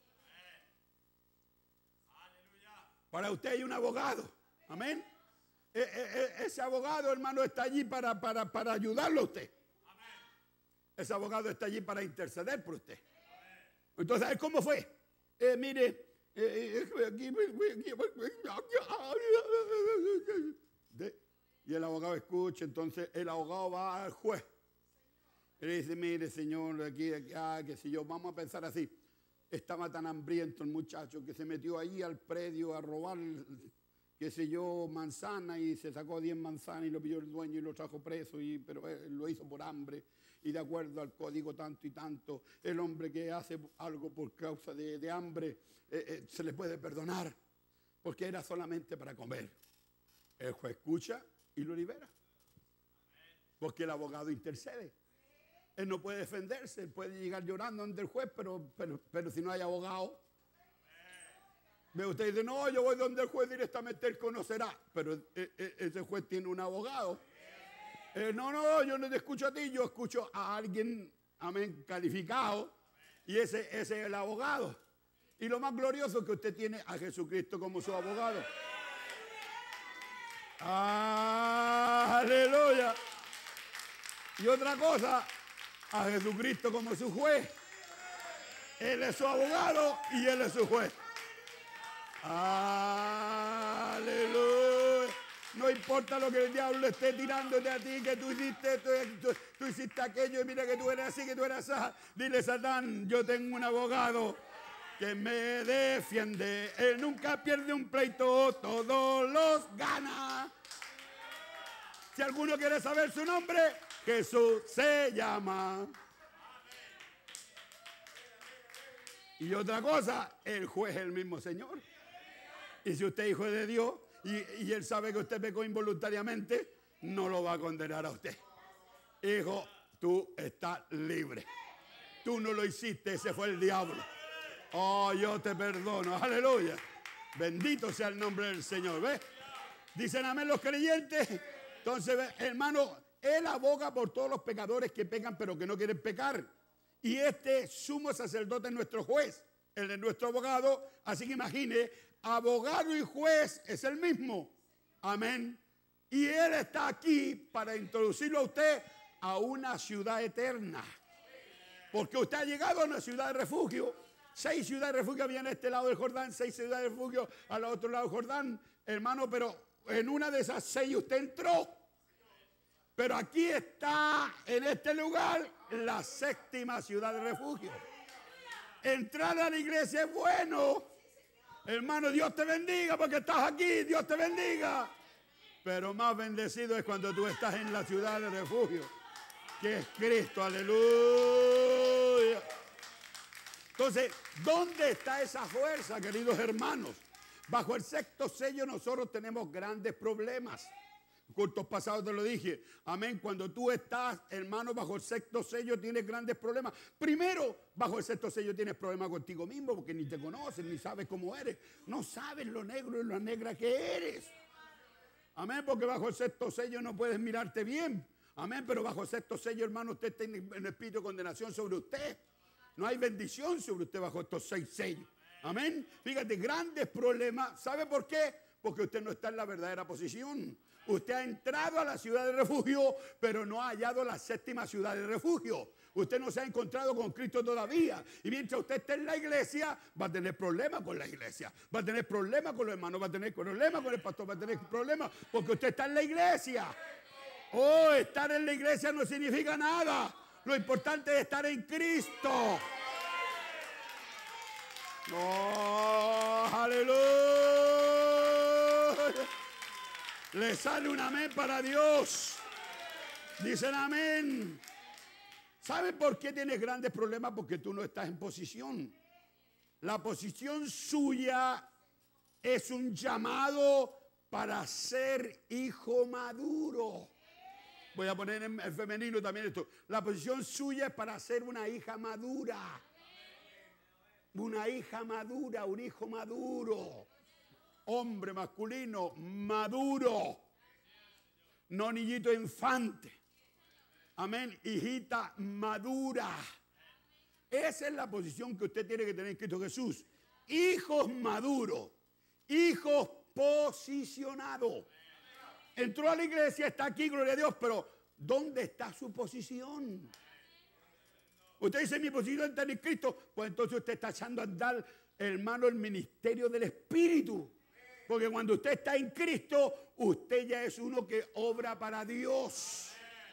Para usted hay un abogado. Amén. E, e, ese abogado, hermano, está allí para, para, para ayudarlo a usted. Ese abogado está allí para interceder por usted. Entonces, ¿cómo fue? Eh, mire, eh, y el abogado escucha, entonces el abogado va al juez. Y le dice, mire, señor, aquí, aquí, ah, que si yo, vamos a pensar así. Estaba tan hambriento el muchacho que se metió allí al predio a robar, qué sé yo, manzana, y se sacó diez manzanas y lo pilló el dueño y lo trajo preso, y, pero él lo hizo por hambre. Y de acuerdo al código tanto y tanto, el hombre que hace algo por causa de, de hambre, eh, eh, se le puede perdonar, porque era solamente para comer. El juez escucha y lo libera, porque el abogado intercede. Él no puede defenderse, él puede llegar llorando ante el juez, pero, pero, pero si no hay abogado, ve usted dice, no, yo voy donde el juez directamente, él conocerá, pero eh, eh, ese juez tiene un abogado. Eh, no, no, yo no te escucho a ti, yo escucho a alguien, amén, calificado, y ese, ese es el abogado. Y lo más glorioso es que usted tiene a Jesucristo como su abogado. Aleluya. Y otra cosa, a Jesucristo como su juez. Él es su abogado y él es su juez. Aleluya. No importa lo que el diablo esté tirándote a ti, que tú hiciste, tú, tú, tú hiciste aquello y mira que tú eres así, que tú eres así. Dile, Satán, yo tengo un abogado que me defiende. Él nunca pierde un pleito, todos los gana. Si alguno quiere saber su nombre, Jesús se llama. Y otra cosa, el juez es el mismo Señor. Y si usted es hijo de Dios, Y, y él sabe que usted pecó involuntariamente, no lo va a condenar a usted. Hijo, tú estás libre. Tú no lo hiciste, ese fue el diablo. Oh, yo te perdono. Aleluya. Bendito sea el nombre del Señor. ¿Ves? Dicen amén los creyentes. Entonces, hermano, él aboga por todos los pecadores que pecan pero que no quieren pecar. Y este sumo sacerdote es nuestro juez. Él es nuestro abogado. Así que imagine, abogado y juez es el mismo. Amén. Y él está aquí para introducirlo a usted a una ciudad eterna. Porque usted ha llegado a una ciudad de refugio. Seis ciudades de refugio había en este lado del Jordán, seis ciudades de refugio al otro lado del Jordán, hermano, pero en una de esas seis usted entró. Pero aquí está, en este lugar, la séptima ciudad de refugio. Entrar a la iglesia es bueno. Hermano, Dios te bendiga porque estás aquí, Dios te bendiga. Pero más bendecido es cuando tú estás en la ciudad de refugio, que es Cristo, aleluya. Entonces, ¿dónde está esa fuerza, queridos hermanos? Bajo el sexto sello nosotros tenemos grandes problemas. Cultos pasados te lo dije. Amén. Cuando tú estás, hermano, bajo el sexto sello tienes grandes problemas. Primero, bajo el sexto sello tienes problemas contigo mismo porque ni te conoces, ni sabes cómo eres. No sabes lo negro y lo negra que eres. Amén. Porque bajo el sexto sello no puedes mirarte bien. Amén. Pero bajo el sexto sello, hermano, usted tiene en espíritu de condenación sobre usted. No hay bendición sobre usted bajo estos seis sellos. Amén. Fíjate, grandes problemas. ¿Sabe por qué? Porque usted no está en la verdadera posición. Usted ha entrado a la ciudad de refugio, pero no ha hallado la séptima ciudad de refugio. Usted no se ha encontrado con Cristo todavía. Y mientras usted esté en la iglesia, va a tener problemas con la iglesia. Va a tener problemas con los hermanos, va a tener problemas con el pastor, va a tener problemas porque usted está en la iglesia. Oh, estar en la iglesia no significa nada. Lo importante es estar en Cristo. Oh, aleluya. Le sale un amén para Dios. Dicen amén. ¿Saben por qué tienes grandes problemas? Porque tú no estás en posición. La posición suya es un llamado para ser hijo maduro. Voy a poner en el femenino también esto. La posición suya es para ser una hija madura. Una hija madura, un hijo maduro. Hombre masculino maduro. No niñito infante. Amén. Hijita madura. Esa es la posición que usted tiene que tener en Cristo Jesús. Hijos maduros. Hijos posicionados. Entró a la iglesia, está aquí, gloria a Dios, pero ¿dónde está su posición? Usted dice, mi posición está en Cristo, pues entonces usted está echando a andar, hermano, el ministerio del Espíritu. Porque cuando usted está en Cristo, usted ya es uno que obra para Dios.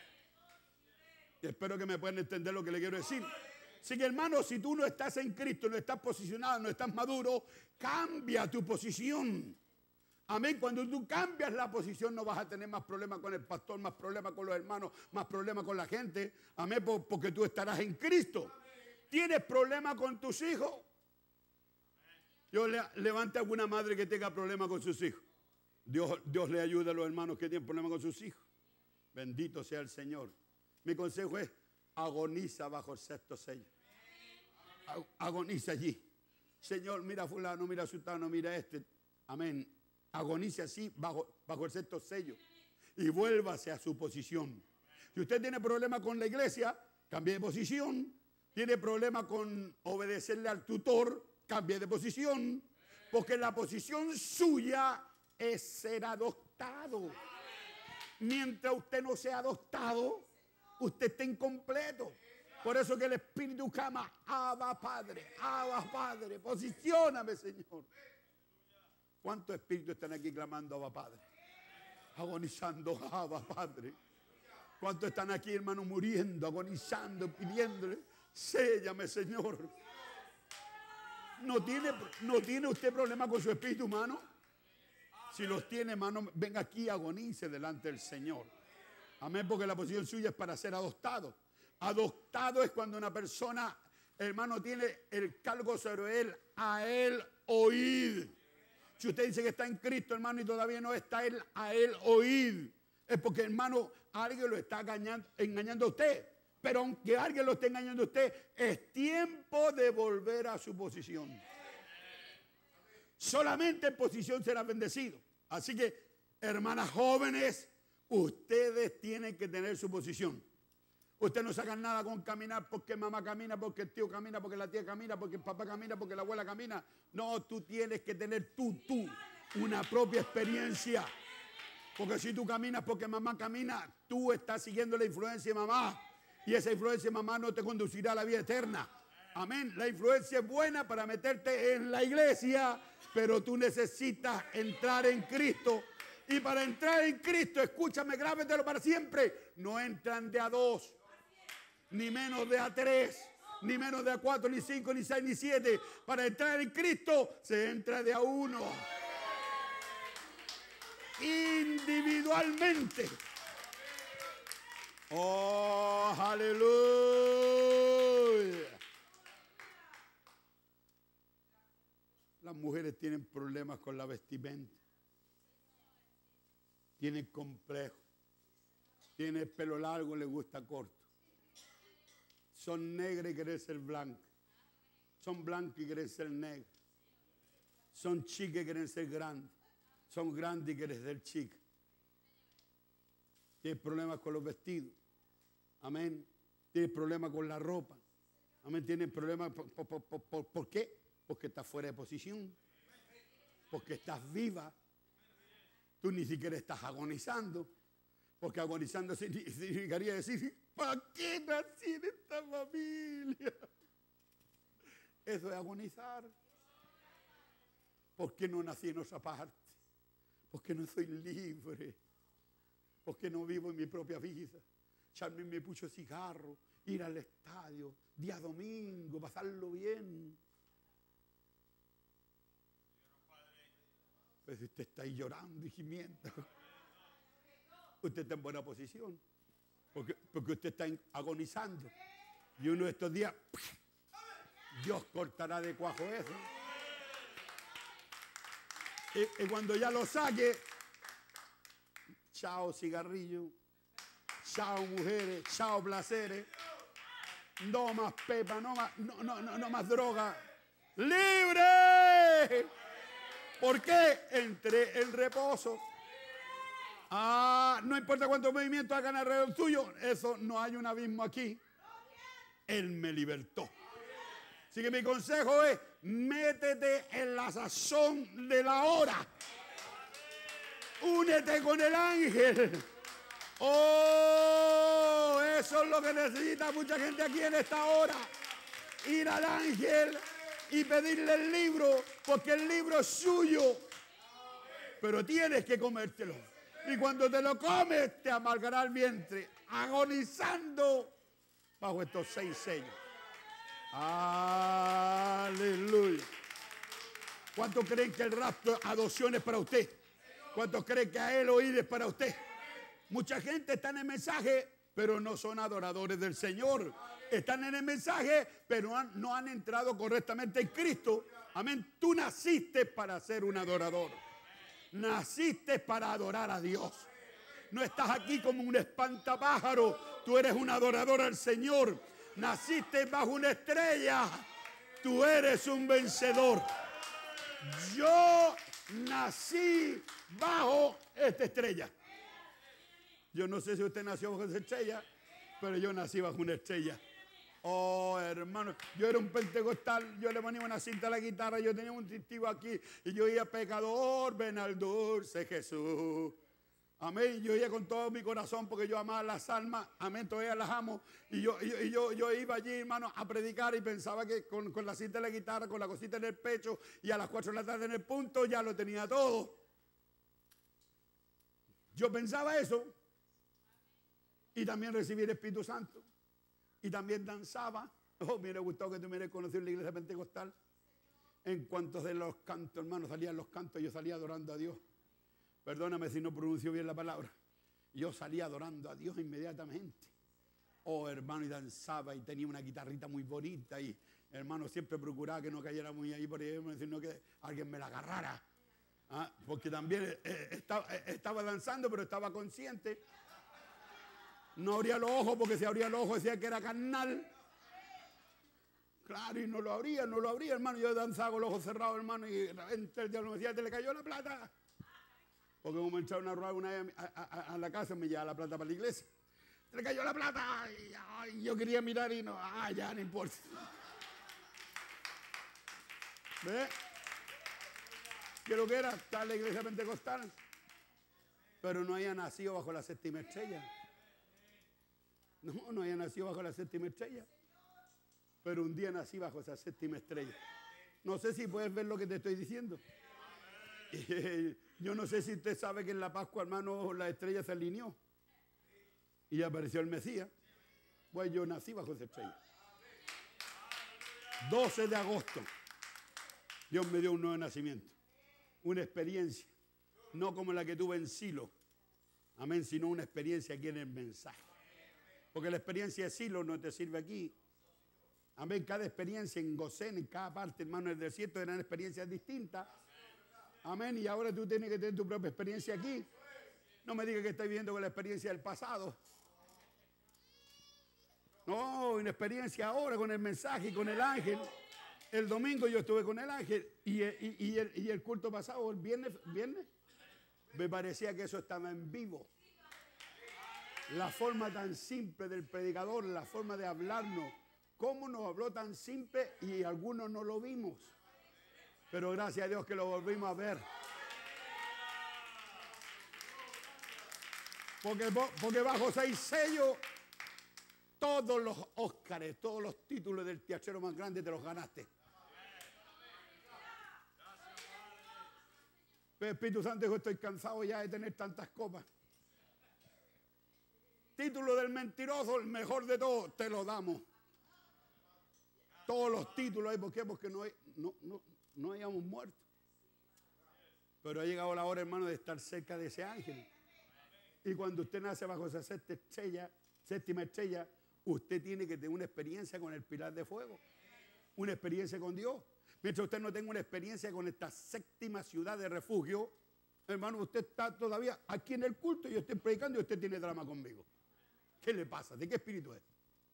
Y espero que me puedan entender lo que le quiero decir. Así que, hermano, si tú no estás en Cristo, no estás posicionado, no estás maduro, cambia tu posición. Amén. Cuando tú cambias la posición no vas a tener más problemas con el pastor, más problemas con los hermanos, más problemas con la gente. Amén. Porque tú estarás en Cristo. ¿Tienes problemas con tus hijos? Yo le, levante a alguna madre que tenga problemas con sus hijos. Dios, Dios le ayuda a los hermanos que tienen problemas con sus hijos. Bendito sea el Señor. Mi consejo es, agoniza bajo el sexto sello. Agoniza allí. Señor, mira a fulano, mira a sultano, mira a este. Amén. Agonice así bajo, bajo el sexto sello y vuélvase a su posición. Si usted tiene problemas con la iglesia, cambie de posición. Tiene problemas con obedecerle al tutor, cambie de posición. Porque la posición suya es ser adoptado. Mientras usted no sea adoptado, usted está incompleto. Por eso que el Espíritu clama, Abba Padre, Abba Padre, posicióname, Señor. ¿Cuántos espíritus están aquí clamando Abba Padre? Agonizando Abba Padre. ¿Cuántos están aquí, hermano, muriendo, agonizando, pidiéndole? Séllame, Señor. ¿No tiene, ¿No tiene usted problema con su espíritu humano? Si los tiene, hermano, venga aquí y agonice delante del Señor. Amén, porque la posición suya es para ser adoptado. Adoptado es cuando una persona, hermano, tiene el cargo sobre él, a él oír. Si usted dice que está en Cristo, hermano, y todavía no está él, a él oír, es porque, hermano, alguien lo está engañando, engañando a usted. Pero aunque alguien lo esté engañando a usted, es tiempo de volver a su posición. Solamente en posición será bendecido. Así que, hermanas jóvenes, ustedes tienen que tener su posición. Usted no saca nada con caminar porque mamá camina, porque el tío camina, porque la tía camina, porque el papá camina, porque la abuela camina. No, tú tienes que tener tú, tú, una propia experiencia. Porque si tú caminas porque mamá camina, tú estás siguiendo la influencia de mamá. Y esa influencia de mamá no te conducirá a la vida eterna. Amén. La influencia es buena para meterte en la iglesia, pero tú necesitas entrar en Cristo. Y para entrar en Cristo, escúchame, grábetelo para siempre, no entran de a dos, ni menos de a tres, ni menos de a cuatro, ni cinco, ni seis, ni siete. Para entrar en Cristo se entra de a uno. Individualmente. Oh, aleluya. Las mujeres tienen problemas con la vestimenta. Tienen complejo. Tienen el pelo largo, les gusta corto. Son negras y quieren ser blancas. Son blancas y quieren ser negras. Son chicas y quieren ser grandes. Son grandes y quieren ser chicas. Tienen problemas con los vestidos. Amén. Tienen problemas con la ropa. Amén. Tienen problemas. ¿Por, por, por, por, ¿por qué? Porque estás fuera de posición. Porque estás viva. Tú ni siquiera estás agonizando. Porque agonizando significaría decir, ¿para qué nací en esta familia? Eso es agonizar. ¿Por qué no nací en otra parte? Porque no soy libre. Porque no vivo en mi propia vida. Echarme mi pucho de cigarro, ir al estadio, día domingo, pasarlo bien. Pues usted está ahí llorando y gimiendo. Usted está en buena posición. Porque, porque usted está agonizando. Y uno de estos días, Dios cortará de cuajo eso. Y, y cuando ya lo saque, chao cigarrillo, chao mujeres, chao placeres, no más pepa, no más, no, no, no, no más droga. ¡Libre! ¿Por qué? Entré en reposo. Ah, no importa cuántos movimientos hagan alrededor tuyo, eso no hay un abismo aquí. Él me libertó. Así que mi consejo es, métete en la sazón de la hora. Únete con el ángel. Oh, eso es lo que necesita mucha gente aquí en esta hora. Ir al ángel y pedirle el libro, porque el libro es suyo. Pero tienes que comértelo. Y cuando te lo comes, te amargará el vientre, agonizando bajo estos seis sellos. Aleluya. ¿Cuántos creen que el rapto de adopción es para usted? ¿Cuántos creen que a él oír es para usted? Mucha gente está en el mensaje, pero no son adoradores del Señor. Están en el mensaje, pero han, no han entrado correctamente en Cristo. Amén. Tú naciste para ser un adorador. Naciste para adorar a Dios. No estás aquí como un espantapájaro. Tú eres un adorador al Señor. Naciste bajo una estrella. Tú eres un vencedor. Yo nací bajo esta estrella. Yo no sé si usted nació bajo esa estrella, pero yo nací bajo una estrella. Oh, hermano, yo era un pentecostal, yo le ponía una cinta a la guitarra, yo tenía un testigo aquí y yo oía pecador, ven al dulce Jesús. Amén, yo oía con todo mi corazón porque yo amaba las almas, amén, todavía las amo. Y yo, y yo, y yo, yo iba allí, hermano, a predicar y pensaba que con, con la cinta de la guitarra, con la cosita en el pecho y a las cuatro de la tarde en el punto ya lo tenía todo. Yo pensaba eso y también recibí el Espíritu Santo. Y también danzaba. Oh, me hubiera gustado que tú me hubieras conocido en la iglesia pentecostal. En cuanto de los cantos, hermano, salían los cantos, yo salía adorando a Dios. Perdóname si no pronuncio bien la palabra. Yo salía adorando a Dios inmediatamente. Oh, hermano, y danzaba y tenía una guitarrita muy bonita. Y, hermano, siempre procuraba que no cayera muy ahí por ahí, sino que alguien me la agarrara. ¿Ah? Porque también eh, estaba, eh, estaba danzando, pero estaba consciente. No abría los ojos porque si abría los ojos decía que era carnal. Claro, y no lo abría, no lo abría, hermano. Yo danzaba con los ojos cerrados, hermano, y de repente el diablo me decía, te le cayó la plata. Porque como me entraba una rueda una vez a, a, a, a la casa, me llevaba la plata para la iglesia. Te le cayó la plata. Y, ay, yo quería mirar y no, ah, ya no importa. ¿Ve? ¿Qué lo que era? Está en la iglesia pentecostal. Pero no había nacido bajo la séptima estrella. No, no había nacido bajo la séptima estrella. Pero un día nací bajo esa séptima estrella. No sé si puedes ver lo que te estoy diciendo. Yo no sé si usted sabe que en la Pascua, hermano, la estrella se alineó. Y apareció el Mesías. Pues yo nací bajo esa estrella. doce de agosto. Dios me dio un nuevo nacimiento. Una experiencia. No como la que tuve en Silo. Amén, sino una experiencia aquí en el mensaje. Porque la experiencia de Silo no te sirve aquí. Amén, cada experiencia en Gosén, en cada parte, hermano, del desierto eran experiencias distintas. Amén, y ahora tú tienes que tener tu propia experiencia aquí. No me digas que estás viviendo con la experiencia del pasado. No, una experiencia ahora con el mensaje y con el ángel. El domingo yo estuve con el ángel y, y, y, el, y el culto pasado, el viernes, viernes, me parecía que eso estaba en vivo. La forma tan simple del predicador, la forma de hablarnos, cómo nos habló tan simple y algunos no lo vimos. Pero gracias a Dios que lo volvimos a ver. Porque, porque bajo seis sellos, todos los Óscares, todos los títulos del teatrero más grande te los ganaste. Pero Espíritu Santo dijo, estoy cansado ya de tener tantas copas. Título del mentiroso, el mejor de todos, te lo damos. Todos los títulos ahí, ¿por qué? Porque no, hay, no, no, no hayamos muerto. Pero ha llegado la hora, hermano, de estar cerca de ese ángel. Y cuando usted nace bajo esa sexta estrella, séptima estrella, usted tiene que tener una experiencia con el pilar de fuego. Una experiencia con Dios. Mientras usted no tenga una experiencia con esta séptima ciudad de refugio, hermano, usted está todavía aquí en el culto y yo estoy predicando y usted tiene drama conmigo. ¿Qué le pasa? ¿De qué espíritu es?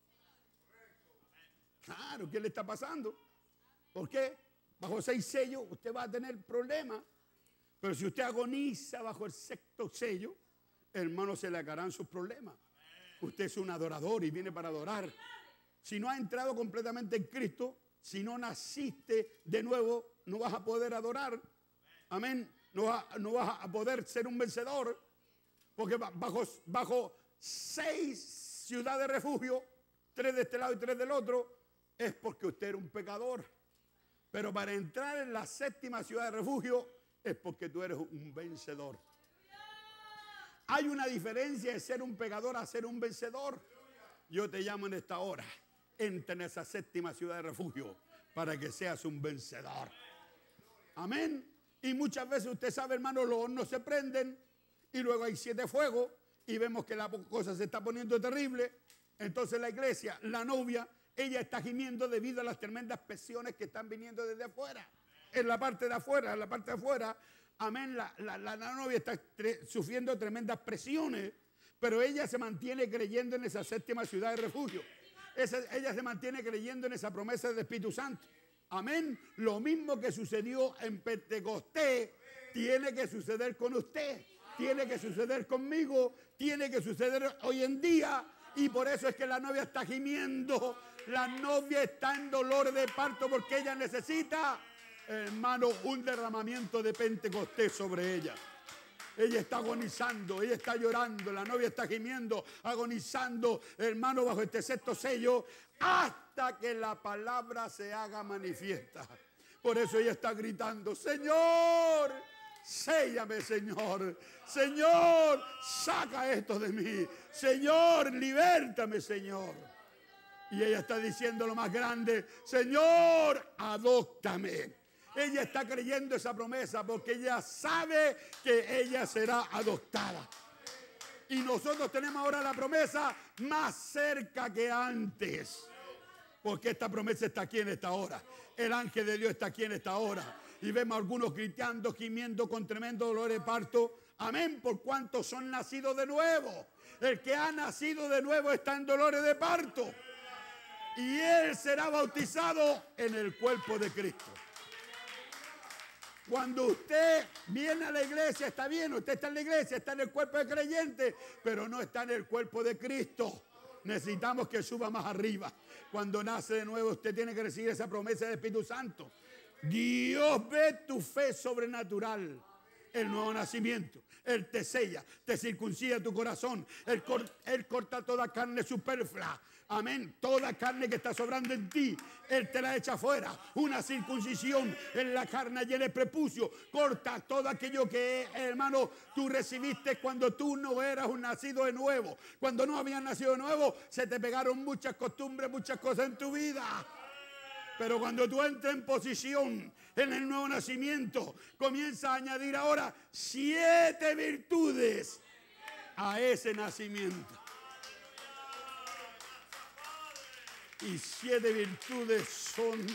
Claro, ¿qué le está pasando? ¿Por qué? Bajo seis sellos usted va a tener problemas. Pero si usted agoniza bajo el sexto sello, hermano, se le acabarán sus problemas. Usted es un adorador y viene para adorar. Si no ha entrado completamente en Cristo, si no naciste de nuevo, no vas a poder adorar. Amén. No, va, no vas a poder ser un vencedor. Porque bajo, bajo seis ciudades de refugio, tres de este lado y tres del otro, es porque usted era un pecador. Pero para entrar en la séptima ciudad de refugio, es porque tú eres un vencedor. Hay una diferencia de ser un pecador a ser un vencedor. Yo te llamo en esta hora. Entra en esa séptima ciudad de refugio para que seas un vencedor. Amén. Y muchas veces usted sabe, hermano, los hornos se prenden y luego hay siete fuegos y vemos que la cosa se está poniendo terrible. Entonces la iglesia, la novia, ella está gimiendo debido a las tremendas presiones que están viniendo desde afuera. En la parte de afuera, en la parte de afuera, amén, la, la, la, la novia está tre- sufriendo tremendas presiones, pero ella se mantiene creyendo en esa séptima ciudad de refugio. Esa, ella se mantiene creyendo en esa promesa del Espíritu Santo. Amén. Lo mismo que sucedió en Pentecostés, tiene que suceder con usted, tiene que suceder conmigo, tiene que suceder hoy en día. Y por eso es que la novia está gimiendo, la novia está en dolor de parto porque ella necesita, hermano, un derramamiento de Pentecostés sobre ella. Ella está agonizando, ella está llorando, la novia está gimiendo, agonizando, hermano, bajo este sexto sello, hasta que la palabra se haga manifiesta. Por eso ella está gritando, Señor, séllame, Señor. Señor, saca esto de mí. Señor, libértame, Señor. Y ella está diciendo lo más grande, Señor, adóptame. Ella está creyendo esa promesa porque ella sabe que ella será adoptada. Y nosotros tenemos ahora la promesa más cerca que antes. Porque esta promesa está aquí en esta hora. El ángel de Dios está aquí en esta hora. Y vemos a algunos gritando, gimiendo con tremendo dolor de parto. Amén, por cuanto son nacidos de nuevo. El que ha nacido de nuevo está en dolores de parto. Y él será bautizado en el cuerpo de Cristo. Cuando usted viene a la iglesia, está bien, usted está en la iglesia, está en el cuerpo de creyente, pero no está en el cuerpo de Cristo. Necesitamos que suba más arriba. Cuando nace de nuevo, usted tiene que recibir esa promesa del Espíritu Santo. Dios ve tu fe sobrenatural. El nuevo nacimiento. Él te sella, te circuncida tu corazón. Él, cor- él corta toda carne superflua. Amén. Toda carne que está sobrando en ti, Él te la echa fuera. Una circuncisión en la carne y en el prepucio. Corta todo aquello que, hermano, tú recibiste cuando tú no eras un nacido de nuevo. Cuando no habías nacido de nuevo, se te pegaron muchas costumbres, muchas cosas en tu vida. Pero cuando tú entras en posición en el nuevo nacimiento, comienza a añadir ahora siete virtudes a ese nacimiento. Y siete virtudes son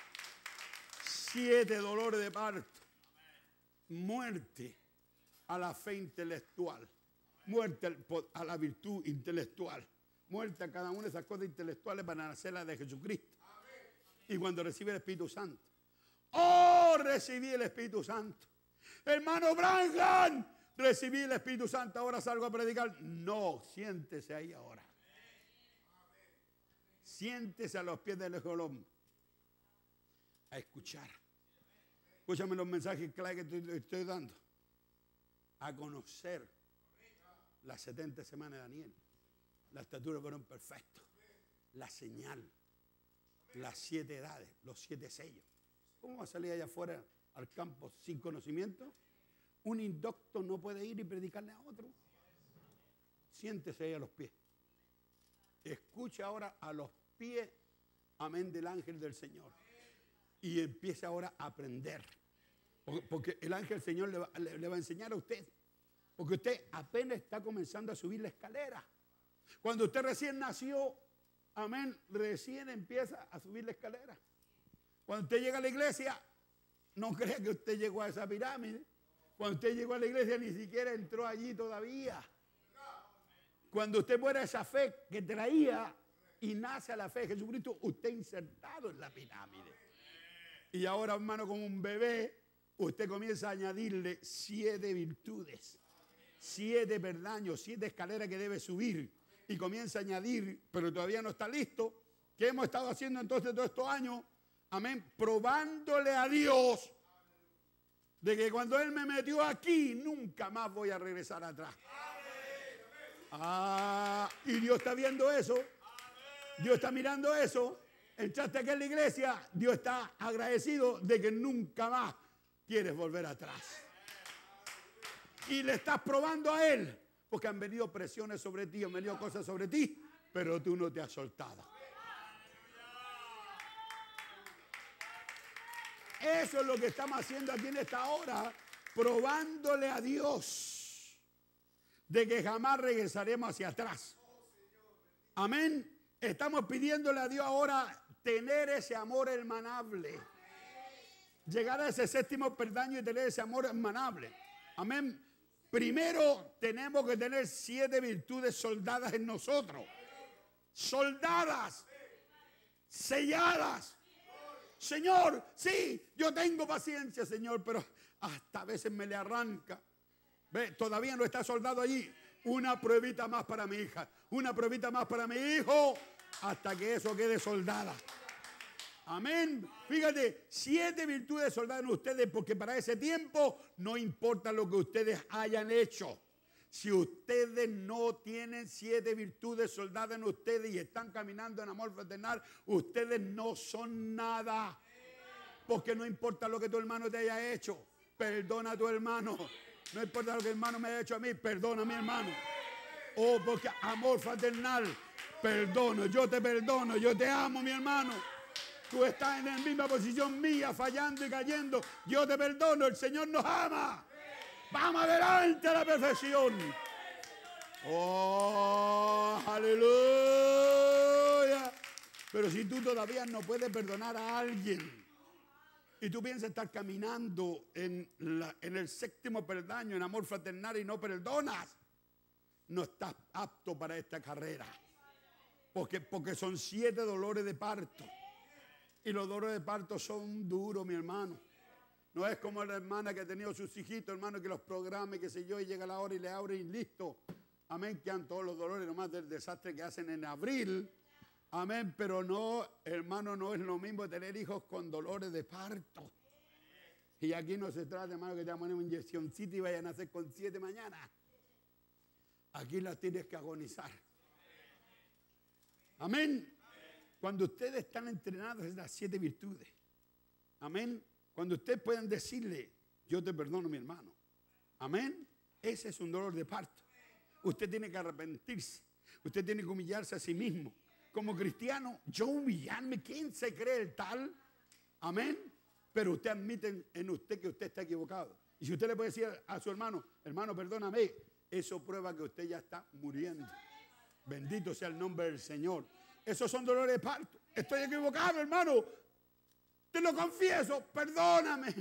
siete dolores de parto. Muerte a la fe intelectual. Muerte a la virtud intelectual. Muerte a cada una de esas cosas intelectuales para nacer la de Jesucristo. Y cuando recibe el Espíritu Santo. ¡Oh, recibí el Espíritu Santo! Hermano Branham, recibí el Espíritu Santo, ahora salgo a predicar. No, siéntese ahí ahora. Siéntese a los pies del Colón a escuchar. Escúchame los mensajes clave que te estoy dando. A conocer las setenta semanas de Daniel. La estatura fueron perfectos. La señal. Las siete edades, los siete sellos. ¿Cómo va a salir allá afuera al campo sin conocimiento? Un indocto no puede ir y predicarle a otro. Siéntese ahí a los pies. Escucha ahora a los pies, amén, del ángel del Señor. Y empiece ahora a aprender. Porque el ángel del Señor le va, le, le va a enseñar a usted. Porque usted apenas está comenzando a subir la escalera. Cuando usted recién nació, amén, recién empieza a subir la escalera. Cuando usted llega a la iglesia, no crea que usted llegó a esa pirámide. Cuando usted llegó a la iglesia, ni siquiera entró allí todavía. Cuando usted muere esa fe que traía y nace a la fe de Jesucristo, usted insertado en la pirámide. Y ahora, hermano, como un bebé, usted comienza a añadirle siete virtudes, siete peldaños, siete escaleras que debe subir. Y comienza a añadir, pero todavía no está listo. ¿Qué hemos estado haciendo entonces todos estos años? Amén. Probándole a Dios de que cuando Él me metió aquí, nunca más voy a regresar atrás. Ah, y Dios está viendo eso. Dios está mirando eso. Entraste aquí en la iglesia, Dios está agradecido de que nunca más quieres volver atrás. Y le estás probando a Él, porque han venido presiones sobre ti, han venido cosas sobre ti, pero tú no te has soltado. Eso es lo que estamos haciendo aquí en esta hora, probándole a Dios de que jamás regresaremos hacia atrás. Amén. Estamos pidiéndole a Dios ahora tener ese amor hermanable. Llegar a ese séptimo peldaño y tener ese amor hermanable. Amén. Primero tenemos que tener siete virtudes soldadas en nosotros. Soldadas. Selladas. Señor, sí, yo tengo paciencia, Señor, pero hasta a veces me le arranca. ¿Ve? Todavía no está soldado allí. Una pruebita más para mi hija, una pruebita más para mi hijo, hasta que eso quede soldada. Amén. Fíjate, siete virtudes soldadas en ustedes, porque para ese tiempo no importa lo que ustedes hayan hecho. Si ustedes no tienen siete virtudes soldadas en ustedes y están caminando en amor fraternal, ustedes no son nada. Porque no importa lo que tu hermano te haya hecho, perdona a tu hermano. No importa lo que el hermano me haya hecho a mí, perdona a mi hermano. Oh, porque amor fraternal, perdono, yo te perdono, yo te amo, mi hermano. Tú estás en la misma posición mía, fallando y cayendo. Yo te perdono, el Señor nos ama. Vamos adelante a la perfección. Oh, aleluya. Pero si tú todavía no puedes perdonar a alguien y tú piensas estar caminando en, la, en el séptimo peldaño, en amor fraternal, y no perdonas, no estás apto para esta carrera. Porque, porque son siete dolores de parto. Y los dolores de parto son duros, mi hermano. No es como la hermana que ha tenido sus hijitos, hermano, que los programe, qué sé yo, y llega la hora y le abre y listo. Amén, que han todos los dolores, nomás del desastre que hacen en abril. Amén, pero no, hermano, no es lo mismo tener hijos con dolores de parto. Y aquí no se trata, hermano, que te van a poner una inyeccióncita y vayan a nacer con siete mañana. Aquí las tienes que agonizar. Amén. Cuando ustedes están entrenados en las siete virtudes. Amén. Cuando ustedes puedan decirle, yo te perdono, mi hermano. Amén. Ese es un dolor de parto. Usted tiene que arrepentirse. Usted tiene que humillarse a sí mismo. Como cristiano, yo humillarme. ¿Quién se cree el tal? Amén. Pero usted admite en usted que usted está equivocado. Y si usted le puede decir a su hermano, hermano, perdóname, eso prueba que usted ya está muriendo. Bendito sea el nombre del Señor. Esos son dolores de parto. Estoy equivocado, hermano. Te lo confieso, perdóname.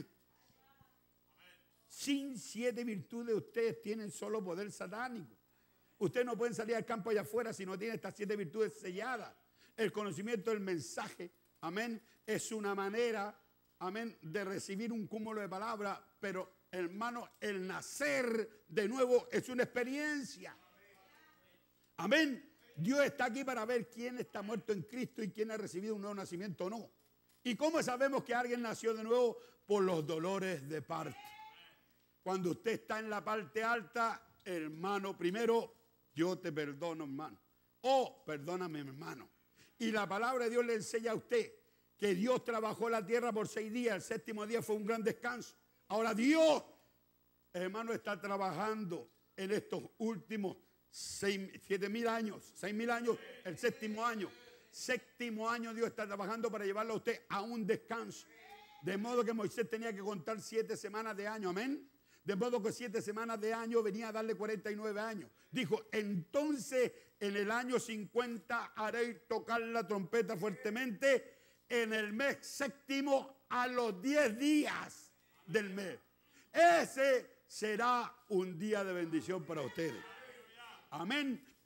Sin siete virtudes ustedes tienen solo poder satánico. Ustedes no pueden salir al campo allá afuera si no tienen estas siete virtudes selladas. El conocimiento del mensaje, amén, es una manera, amén, de recibir un cúmulo de palabras, pero hermano, el nacer de nuevo es una experiencia. Amén. Dios está aquí para ver quién está muerto en Cristo y quién ha recibido un nuevo nacimiento o no. ¿Y cómo sabemos que alguien nació de nuevo? Por los dolores de parto. Cuando usted está en la parte alta, hermano, primero, yo te perdono, hermano. Oh, perdóname, hermano. Y la palabra de Dios le enseña a usted que Dios trabajó la tierra por seis días. El séptimo día fue un gran descanso. Ahora Dios, hermano, está trabajando en estos últimos seis, siete mil años, seis mil años, el séptimo año. Séptimo año Dios está trabajando para llevarlo a usted a un descanso. De modo que Moisés tenía que contar siete semanas de año, amén. De modo que siete semanas de año venía a darle cuarenta y nueve años. Dijo, entonces en el año cincuenta haré tocar la trompeta fuertemente en el mes séptimo a los diez días del mes. Ese será un día de bendición para ustedes. Amén.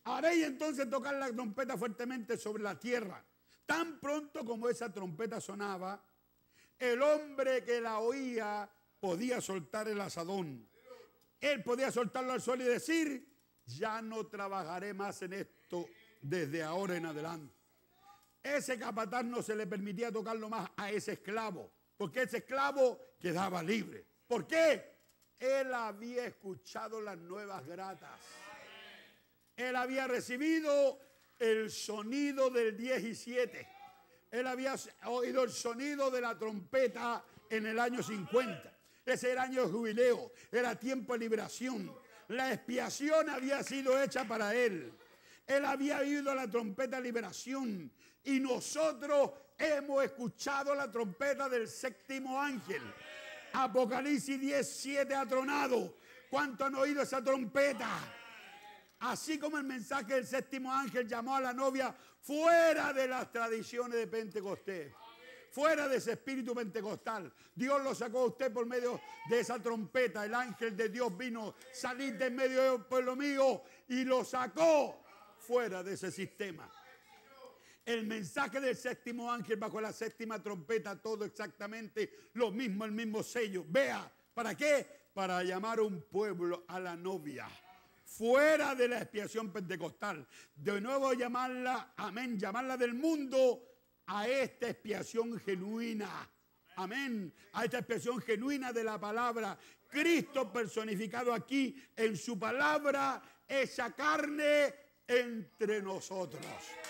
Haréis entonces tocar la trompeta fuertemente sobre la tierra. Tan pronto como esa trompeta sonaba, el hombre que la oía podía soltar el azadón. Él podía soltarlo al suelo y decir, ya no trabajaré más en esto desde ahora en adelante. Ese capataz no se le permitía tocarlo más a ese esclavo, porque ese esclavo quedaba libre. ¿Por qué? Él había escuchado las nuevas gratas. Él había recibido el sonido del diecisiete. Él había oído el sonido de la trompeta en el año cincuenta. Ese era año de jubileo, era tiempo de liberación. La expiación había sido hecha para él. Él había oído la trompeta de liberación. Y nosotros hemos escuchado la trompeta del séptimo ángel. Apocalipsis diez siete ha tronado. ¿Cuánto han oído esa trompeta? Así como el mensaje del séptimo ángel llamó a la novia fuera de las tradiciones de Pentecostés, fuera de ese espíritu pentecostal. Dios lo sacó a usted por medio de esa trompeta. El ángel de Dios vino, salir de medio del pueblo mío y lo sacó fuera de ese sistema. El mensaje del séptimo ángel bajo la séptima trompeta, todo exactamente lo mismo, el mismo sello. Vea, ¿para qué? Para llamar a un pueblo a la novia. Fuera de la expiación pentecostal. De nuevo llamarla, amén, llamarla del mundo a esta expiación genuina. Amén. A esta expiación genuina de la palabra. Cristo personificado aquí en su palabra, esa carne entre nosotros.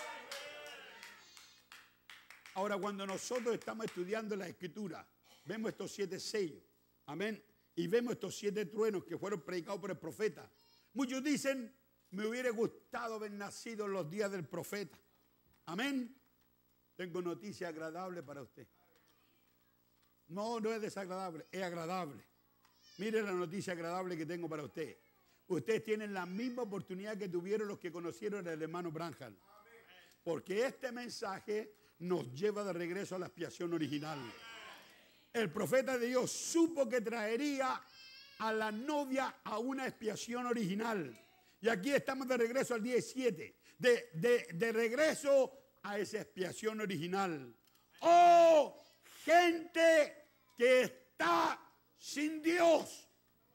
Ahora, cuando nosotros estamos estudiando la Escritura, vemos estos siete sellos. Amén. Y vemos estos siete truenos que fueron predicados por el profeta. Muchos dicen, me hubiera gustado haber nacido en los días del profeta. Amén. Tengo noticia agradable para usted. No, no es desagradable, es agradable. Mire la noticia agradable que tengo para usted. Ustedes tienen la misma oportunidad que tuvieron los que conocieron al hermano Branham. Porque este mensaje nos lleva de regreso a la expiación original. El profeta de Dios supo que traería a la novia a una expiación original. Y aquí estamos de regreso al diecisiete. De, de, de regreso a esa expiación original. ¡Oh, gente que está sin Dios!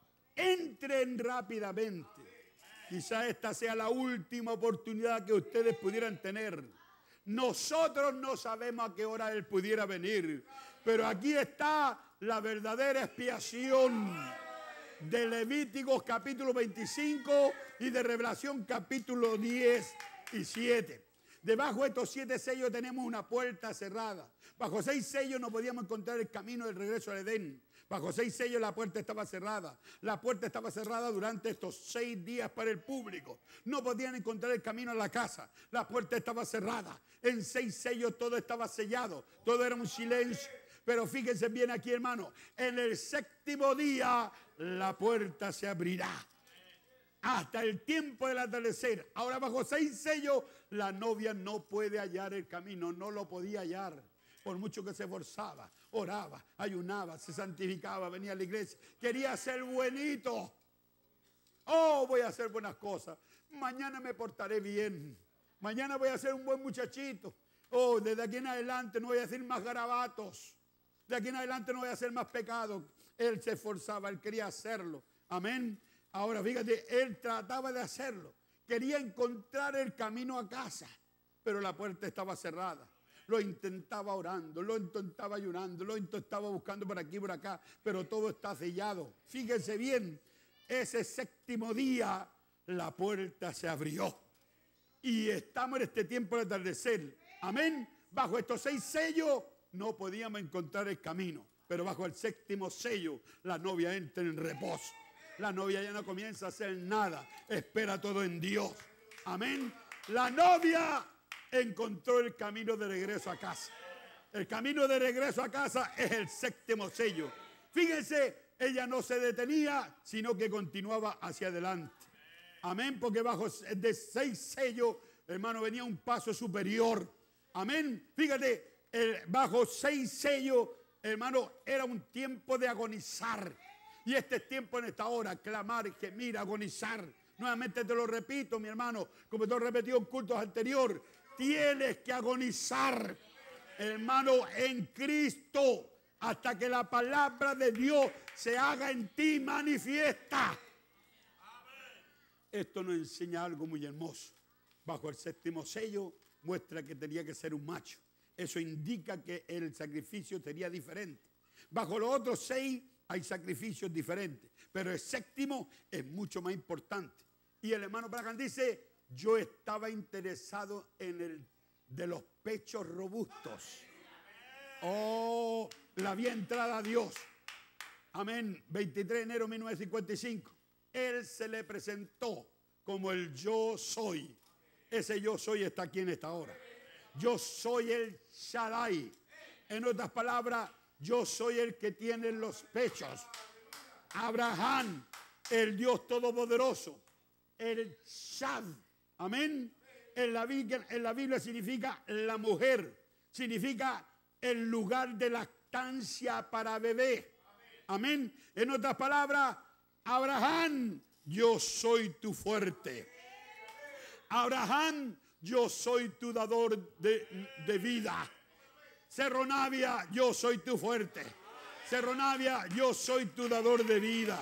Entren rápidamente. Quizá esta sea la última oportunidad que ustedes pudieran tener. Nosotros no sabemos a qué hora Él pudiera venir. Pero aquí está la verdadera expiación de Levíticos capítulo veinticinco y de Revelación capítulo diez y siete. Debajo de estos siete sellos tenemos una puerta cerrada. Bajo seis sellos no podíamos encontrar el camino del regreso al Edén. Bajo seis sellos la puerta estaba cerrada. La puerta estaba cerrada durante estos seis días para el público. No podían encontrar el camino a la casa. La puerta estaba cerrada. En seis sellos todo estaba sellado. Todo era un silencio. Pero fíjense bien aquí, hermano. En el séptimo día la puerta se abrirá. Hasta el tiempo del atardecer. Ahora bajo seis sellos la novia no puede hallar el camino. No lo podía hallar. Por mucho que se esforzaba, oraba, ayunaba, se santificaba, venía a la iglesia. Quería ser buenito. Oh, voy a hacer buenas cosas. Mañana me portaré bien. Mañana voy a ser un buen muchachito. Oh, desde aquí en adelante no voy a decir más garabatos. De aquí en adelante no voy a hacer más pecados. Él se esforzaba, él quería hacerlo. Amén. Ahora, fíjate, él trataba de hacerlo. Quería encontrar el camino a casa, pero la puerta estaba cerrada. Lo intentaba orando, lo intentaba ayunando, lo intentaba buscando por aquí y por acá, pero todo está sellado. Fíjense bien, ese séptimo día la puerta se abrió. Y estamos en este tiempo de atardecer. Amén. Bajo estos seis sellos no podíamos encontrar el camino, pero bajo el séptimo sello la novia entra en reposo. La novia ya no comienza a hacer nada, espera todo en Dios. Amén. La novia encontró el camino de regreso a casa. El camino de regreso a casa es el séptimo sello. Fíjense, ella no se detenía, sino que continuaba hacia adelante. Amén, porque bajo de seis sellos, hermano, venía un paso superior. Amén. Fíjate, el, bajo seis sellos, hermano, era un tiempo de agonizar. Y este es tiempo en esta hora, clamar, gemir, agonizar. Nuevamente te lo repito, mi hermano, como te lo he repetido en cultos anteriores. Tienes que agonizar, hermano, en Cristo, hasta que la palabra de Dios se haga en ti manifiesta. Esto nos enseña algo muy hermoso. Bajo el séptimo sello muestra que tenía que ser un macho. Eso indica que el sacrificio sería diferente. Bajo los otros seis hay sacrificios diferentes, pero el séptimo es mucho más importante. Y el hermano Branham dice, yo estaba interesado en el de los pechos robustos. Oh, la vi entrada a Dios. Amén. veintitrés de enero de mil novecientos cincuenta y cinco. Él se le presentó como el yo soy. Ese yo soy está aquí en esta hora. Yo soy el Shaddai. En otras palabras, yo soy el que tiene los pechos. Abraham, el Dios Todopoderoso. El Shad. Amén. En la, Biblia, en la Biblia significa la mujer. Significa el lugar de lactancia para bebé. Amén. En otras palabras, Abraham, yo soy tu fuerte. Abraham, yo soy tu dador de, de vida. Cerro Navia, yo soy tu fuerte. Cerro Navia, yo soy tu dador de vida.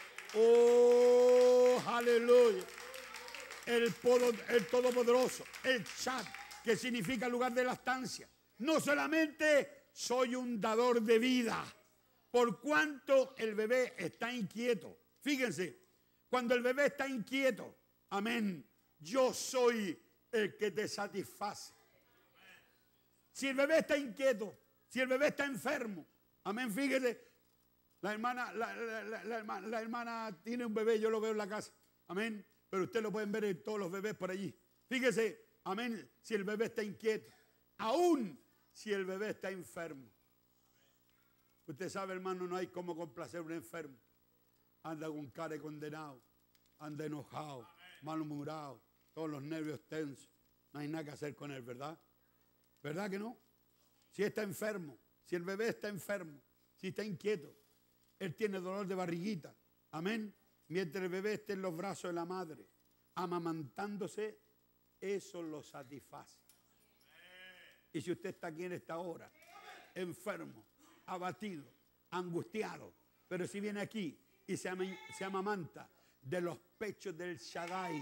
Oh, aleluya. El, podo, el Todopoderoso, el Shad, que significa lugar de lactancia. No solamente soy un dador de vida, por cuanto el bebé está inquieto. Fíjense, cuando el bebé está inquieto, amén, yo soy el que te satisface. Si el bebé está inquieto, si el bebé está enfermo, amén, fíjese, la hermana, la, la, la, la, hermana, la hermana tiene un bebé, yo lo veo en la casa, amén, pero ustedes lo pueden ver en todos los bebés por allí. Fíjese, amén, si el bebé está inquieto, aún si el bebé está enfermo. Usted sabe, hermano, no hay cómo complacer a un enfermo. Anda con cara de condenado, anda enojado, malhumorado, todos los nervios tensos. No hay nada que hacer con él, ¿verdad? ¿Verdad que no? Si está enfermo, si el bebé está enfermo, si está inquieto, él tiene dolor de barriguita, amén. Mientras el bebé esté en los brazos de la madre, amamantándose, eso lo satisface. Y si usted está aquí en esta hora, enfermo, abatido, angustiado, pero si viene aquí y se, ama, se amamanta de los pechos del Shaddai,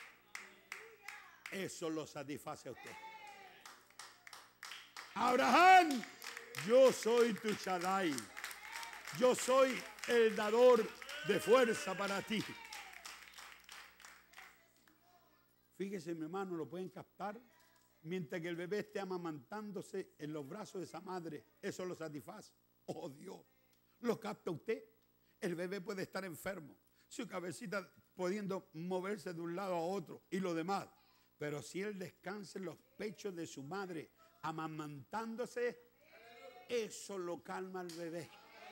eso lo satisface a usted. Abraham, yo soy tu Shaddai. Yo soy el dador de fuerza para ti. Fíjese, mi hermano, ¿lo pueden captar? Mientras que el bebé esté amamantándose en los brazos de esa madre, eso lo satisface. Oh Dios, ¿lo capta usted? El bebé puede estar enfermo, su cabecita pudiendo moverse de un lado a otro y lo demás. Pero si él descansa en los pechos de su madre, amamantándose, eso lo calma al bebé.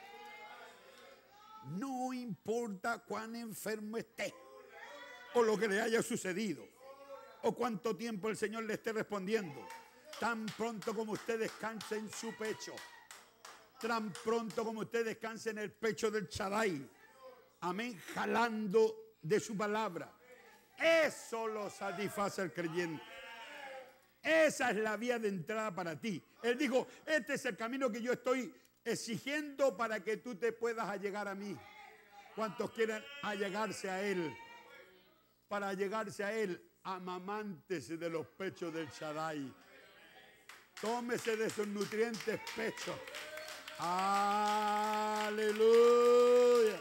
No importa cuán enfermo esté o lo que le haya sucedido o cuánto tiempo el Señor le esté respondiendo, tan pronto como usted descanse en su pecho, tan pronto como usted descanse en el pecho del Shaddai, amén, jalando de su palabra, eso lo satisface al creyente. Esa es la vía de entrada para ti. Él dijo, este es el camino que yo estoy exigiendo para que tú te puedas allegar a mí. ¿Cuántos quieren allegarse a Él? Para allegarse a Él, amamántese de los pechos del Shaddai. Tómese de sus nutrientes pechos. Aleluya.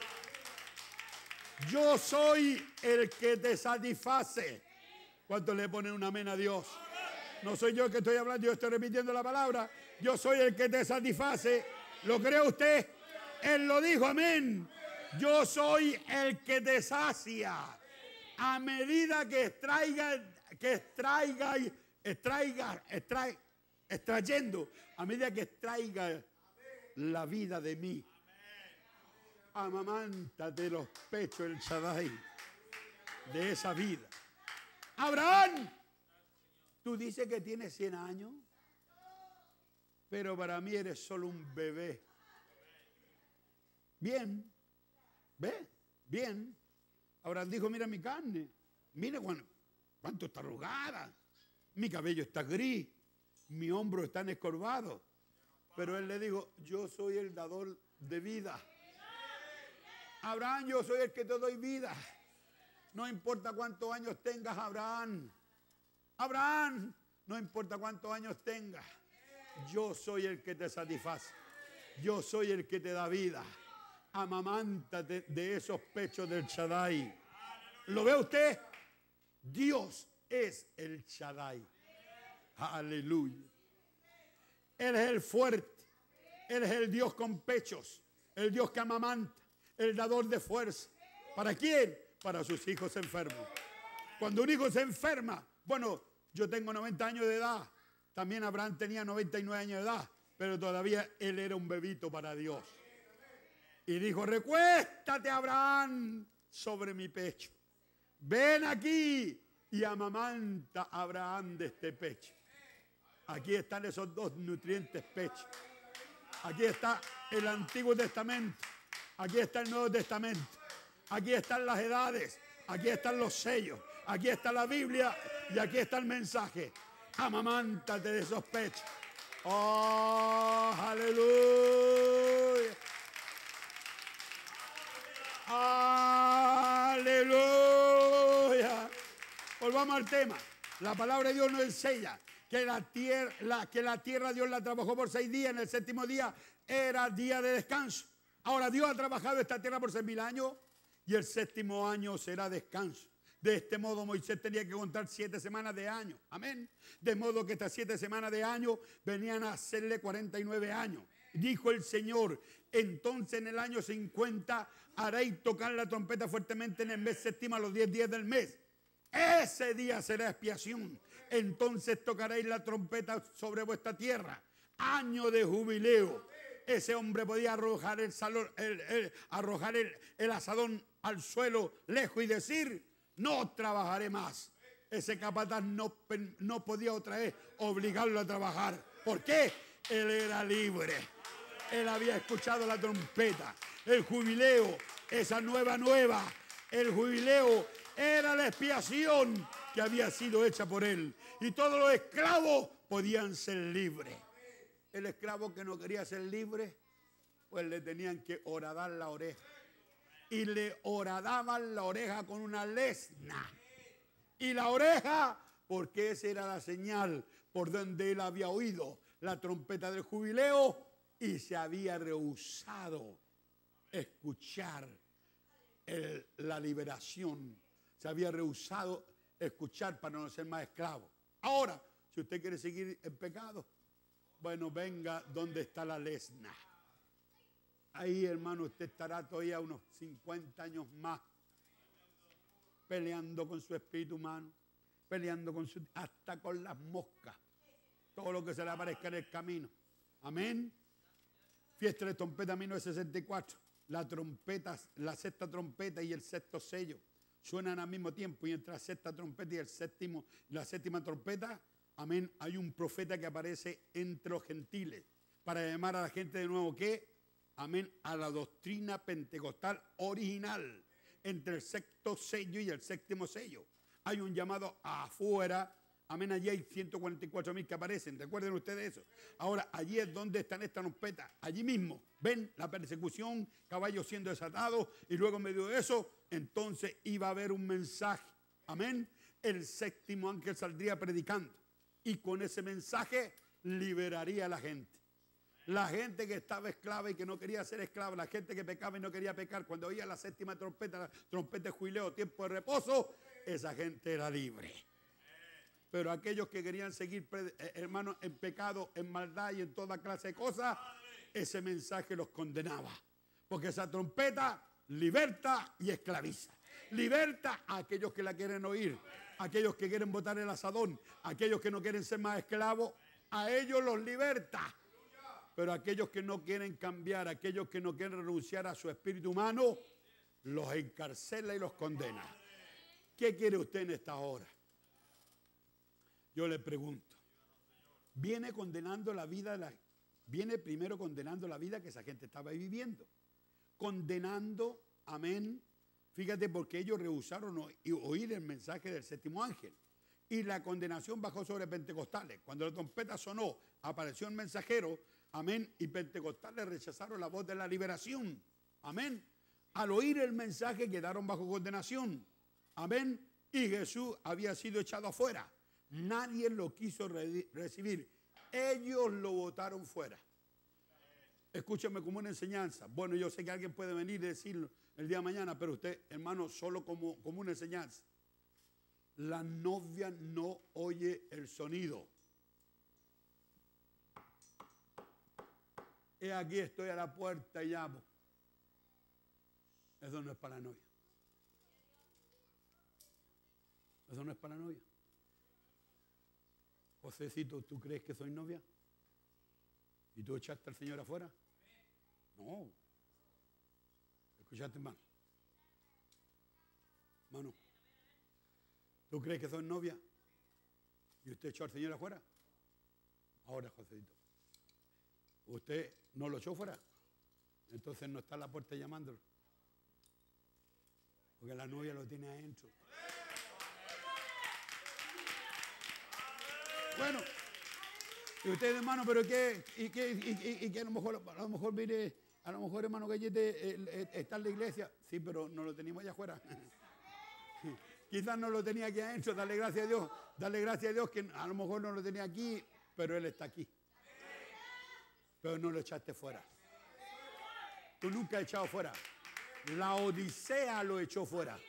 Yo soy el que te satisface. ¿Cuántos le ponen un amén a Dios? No soy yo el que estoy hablando, yo estoy repitiendo la palabra. Yo soy el que te satisface. ¿Lo cree usted? Él lo dijo, amén. Yo soy el que te sacia. A medida que extraiga, que extraiga, extraiga, extraiga, extrayendo, a medida que extraiga la vida de mí. Amamántate los pechos del Shaddai, de esa vida. Abraham, tú dices que tienes cien años, pero para mí eres solo un bebé. Bien, ¿ve? Bien. Abraham dijo, mira mi carne, mira cuánto, cuánto está arrugada, mi cabello está gris, mi hombro está encorvado. Pero él le dijo, yo soy el dador de vida. Abraham, yo soy el que te doy vida. No importa cuántos años tengas, Abraham. Abraham, no importa cuántos años tengas. Yo soy el que te satisface. Yo soy el que te da vida. Amamántate de esos pechos del Shaddai. ¿Lo ve usted? Dios es el Shaddai. Aleluya. Él es el fuerte. Él es el Dios con pechos. El Dios que amamanta. El dador de fuerza. ¿Para quién? Para sus hijos enfermos. Cuando un hijo se enferma, bueno, yo tengo noventa años de edad. También Abraham tenía noventa y nueve años de edad. Pero todavía él era un bebito para Dios. Y dijo, recuéstate, Abraham, sobre mi pecho. Ven aquí y amamanta a Abraham de este pecho. Aquí están esos dos nutrientes pechos. Aquí está el Antiguo Testamento. Aquí está el Nuevo Testamento. Aquí están las edades. Aquí están los sellos. Aquí está la Biblia y aquí está el mensaje. Amamántate de esos pechos. Oh, aleluya. Aleluya. Volvamos al tema. La palabra de Dios nos enseña que la tierra, la, que la tierra Dios la trabajó por seis días. En el séptimo día era día de descanso. Ahora Dios ha trabajado esta tierra por seis mil años y el séptimo año será descanso. De este modo Moisés tenía que contar siete semanas de año. Amén. De modo que estas siete semanas de año venían a hacerle cuarenta y nueve años. Dijo el Señor, entonces en el año cincuenta haréis tocar la trompeta fuertemente en el mes séptimo a los diez días del mes. Ese día será expiación. Entonces tocaréis la trompeta sobre vuestra tierra. Año de jubileo. Ese hombre podía arrojar el, salón, el, el, arrojar el, el asadón al suelo lejos y decir, no trabajaré más. Ese capataz no, no podía otra vez obligarlo a trabajar. ¿Por qué? Él era libre. Él había escuchado la trompeta. El jubileo, esa nueva nueva. El jubileo era la expiación que había sido hecha por él. Y todos los esclavos podían ser libres. El esclavo que no quería ser libre, pues le tenían que horadar la oreja. Y le horadaban la oreja con una lesna. Y la oreja, porque esa era la señal por donde él había oído la trompeta del jubileo y se había rehusado escuchar el, la liberación. Se había rehusado escuchar para no ser más esclavo. Ahora, si usted quiere seguir en pecado, bueno, venga donde está la lesna. Ahí, hermano, usted estará todavía unos cincuenta años más peleando con su espíritu humano, peleando con su, hasta con las moscas, todo lo que se le aparezca en el camino. Amén. Fiesta de trompeta mil novecientos sesenta y cuatro. La trompeta, la sexta trompeta y el sexto sello suenan al mismo tiempo, y entre la sexta trompeta y el séptimo, la séptima trompeta, amén, hay un profeta que aparece entre los gentiles para llamar a la gente de nuevo que, amén, a la doctrina pentecostal original. Entre el sexto sello y el séptimo sello hay un llamado afuera. Amén, allí hay ciento cuarenta y cuatro mil que aparecen. ¿Recuerden ustedes eso? Ahora, allí es donde están estas trompetas. Allí mismo, ven la persecución, caballos siendo desatados, y luego en medio de eso, entonces iba a haber un mensaje. Amén. El séptimo ángel saldría predicando y con ese mensaje liberaría a la gente. La gente que estaba esclava y que no quería ser esclava, la gente que pecaba y no quería pecar, cuando oía la séptima trompeta, la trompeta de jubileo, tiempo de reposo, esa gente era libre. Pero aquellos que querían seguir, hermanos, en pecado, en maldad y en toda clase de cosas, ese mensaje los condenaba. Porque esa trompeta liberta y esclaviza. Liberta a aquellos que la quieren oír, a aquellos que quieren botar el asadón, a aquellos que no quieren ser más esclavos, a ellos los liberta. Pero aquellos que no quieren cambiar, aquellos que no quieren renunciar a su espíritu humano, los encarcela y los condena. ¿Qué quiere usted en esta hora? Yo le pregunto, viene condenando la vida, la, viene primero condenando la vida que esa gente estaba viviendo. Condenando, amén, Fíjate, porque ellos rehusaron oír el mensaje del séptimo ángel. Y la condenación bajó sobre pentecostales. Cuando la trompeta sonó, apareció un mensajero, amén, y pentecostales rechazaron la voz de la liberación, amén. Al oír el mensaje quedaron bajo condenación, amén, y Jesús había sido echado afuera. Nadie lo quiso re recibir. Ellos lo botaron fuera. Escúchame como una enseñanza. Bueno, yo sé que alguien puede venir y decirlo el día de mañana, pero usted, hermano, solo como, como una enseñanza. La novia no oye el sonido. He aquí, estoy a la puerta y llamo. Eso no es para la novia. Eso no es para la novia. Josécito, ¿tú crees que soy novia? ¿Y tú echaste al Señor afuera? No. ¿Escuchaste, hermano? Hermano, ¿tú crees que soy novia? ¿Y usted echó al Señor afuera? Ahora, Josécito, ¿usted no lo echó fuera? Entonces no está a la puerta llamándolo. Porque la novia lo tiene adentro. Bueno, y usted, hermano, pero ¿qué? ¿Y qué? ¿Y, y, y que a lo mejor, a lo mejor, mire, a lo mejor, hermano Gallete, eh, eh, está en la iglesia? Sí, pero no lo teníamos allá afuera. Quizás no lo tenía aquí adentro, dale gracias a Dios, dale gracias a Dios que a lo mejor no lo tenía aquí, pero Él está aquí. Pero no lo echaste fuera. Tú nunca has echado fuera. La Odisea lo echó fuera.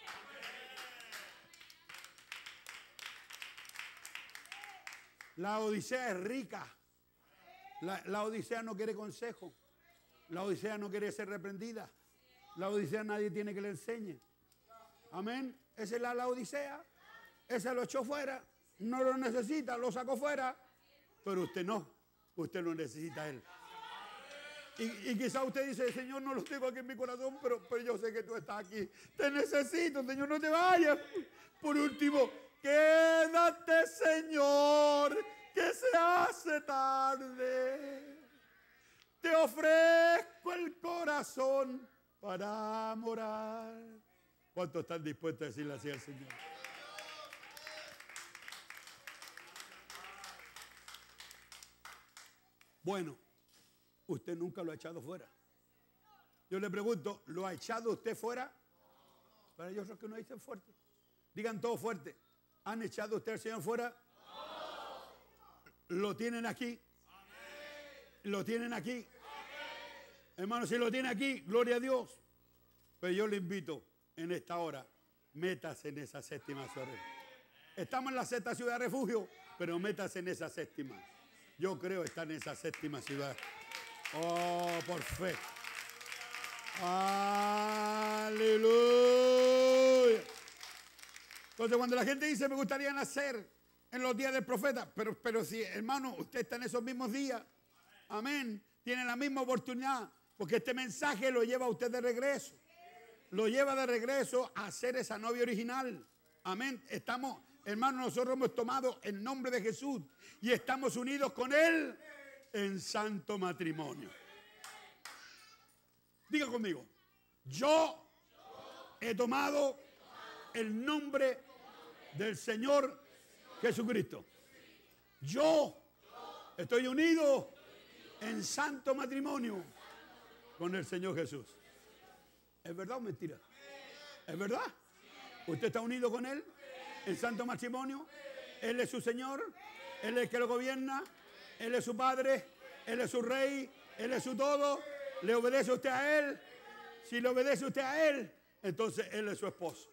La Odisea es rica. La, la Odisea no quiere consejo. La Odisea no quiere ser reprendida. La Odisea nadie tiene que le enseñe. Amén. Esa es la, la Odisea. Esa lo echó fuera. No lo necesita, lo sacó fuera. Pero usted no. Usted lo necesita a Él. Y, y quizá usted dice, Señor, no lo tengo aquí en mi corazón, pero, pero yo sé que tú estás aquí. Te necesito, Señor, no te vayas. Por último, quédate, Señor, que se hace tarde. Te ofrezco el corazón para morar. ¿Cuántos están dispuestos a decirle así al Señor? Bueno, usted nunca lo ha echado fuera. Yo le pregunto, ¿lo ha echado usted fuera? Para ellos los que no dicen fuerte. Digan todo fuerte. ¿Han echado usted al Señor fuera? ¿Lo tienen aquí? ¿Lo tienen aquí? Hermano, si lo tiene aquí, gloria a Dios. Pero yo le invito en esta hora, métase en esa séptima ciudad. Estamos en la sexta ciudad de refugio, pero métase en esa séptima. Yo creo estar en esa séptima ciudad. Oh, por fe. Aleluya. Entonces, cuando la gente dice, me gustaría nacer en los días del profeta, pero, pero si, hermano, usted está en esos mismos días, amén, tiene la misma oportunidad, porque este mensaje lo lleva a usted de regreso. Lo lleva de regreso a ser esa novia original. Amén. Estamos, hermanos, nosotros hemos tomado el nombre de Jesús y estamos unidos con Él en santo matrimonio. Diga conmigo, yo he tomado el nombre del Señor Jesucristo. Yo estoy unido en santo matrimonio con el Señor Jesús. ¿Es verdad o mentira? ¿Es verdad? ¿Usted está unido con Él en santo matrimonio? Él es su Señor, Él es el que lo gobierna, Él es su Padre, Él es su Rey, Él es su todo. ¿Le obedece usted a Él? Si le obedece usted a Él, entonces Él es su esposo.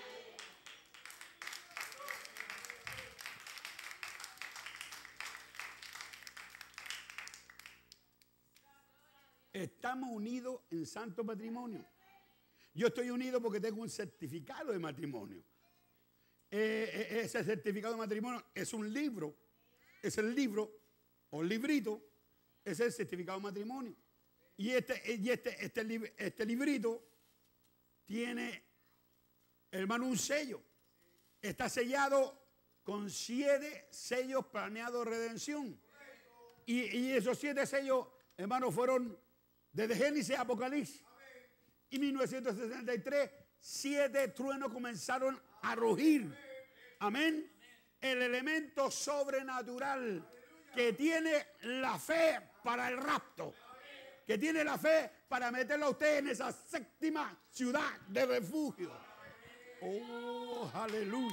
Estamos unidos en santo matrimonio. Yo estoy unido porque tengo un certificado de matrimonio. Eh, ese certificado de matrimonio es un libro, es el libro o librito, es el certificado de matrimonio. Y este, y este, este, este librito tiene, hermano, un sello. Está sellado con siete sellos planeados de redención. Y, y esos siete sellos, hermano, fueron desde Génesis a Apocalipsis. Y mil novecientos sesenta y tres siete truenos comenzaron a rugir. Amén. El elemento sobrenatural que tiene la fe para el rapto, que tiene la fe para meterlo a usted en esa séptima ciudad de refugio. Oh, aleluya.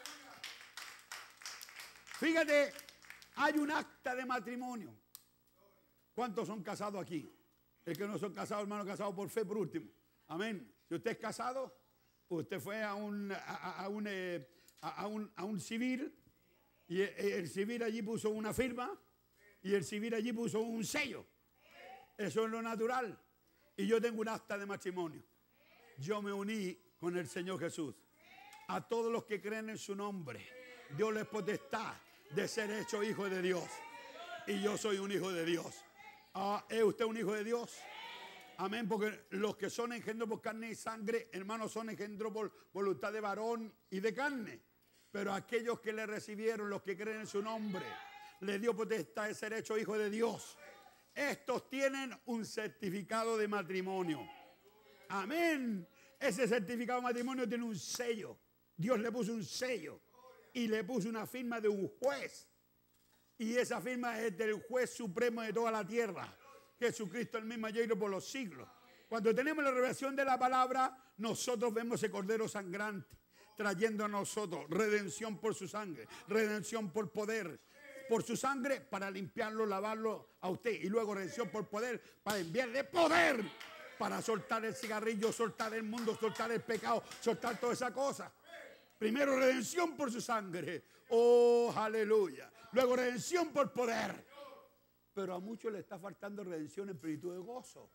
Fíjate, hay un acta de matrimonio. ¿Cuántos son casados aquí? El que no son casados, hermano, casados por fe por último. Amén. Si usted es casado, usted fue a un, a, a un, eh, a, a un, a un civil y el, el civil allí puso una firma y el civil allí puso un sello. Eso es lo natural. Y yo tengo un acta de matrimonio. Yo me uní con el Señor Jesús. A todos los que creen en su nombre, Dios les potestad de ser hecho hijo de Dios. Y yo soy un hijo de Dios. Ah, ¿es usted un hijo de Dios? Amén, porque los que son engendros por carne y sangre, hermanos, son engendros por voluntad de varón y de carne. Pero aquellos que le recibieron, los que creen en su nombre, le dio potestad de ser hecho hijo de Dios. Estos tienen un certificado de matrimonio. Amén. Ese certificado de matrimonio tiene un sello. Dios le puso un sello y le puso una firma de un juez. Y esa firma es del juez supremo de toda la tierra, Jesucristo el mismo ayer y por los siglos. Cuando tenemos la revelación de la palabra, nosotros vemos ese cordero sangrante trayendo a nosotros redención por su sangre, redención por poder, por su sangre para limpiarlo, lavarlo a usted, y luego redención por poder para enviarle poder para soltar el cigarrillo, soltar el mundo, soltar el pecado, soltar toda esa cosa. Primero redención por su sangre. Oh, aleluya. Luego redención por poder. Pero a muchos le está faltando redención en plenitud de gozo.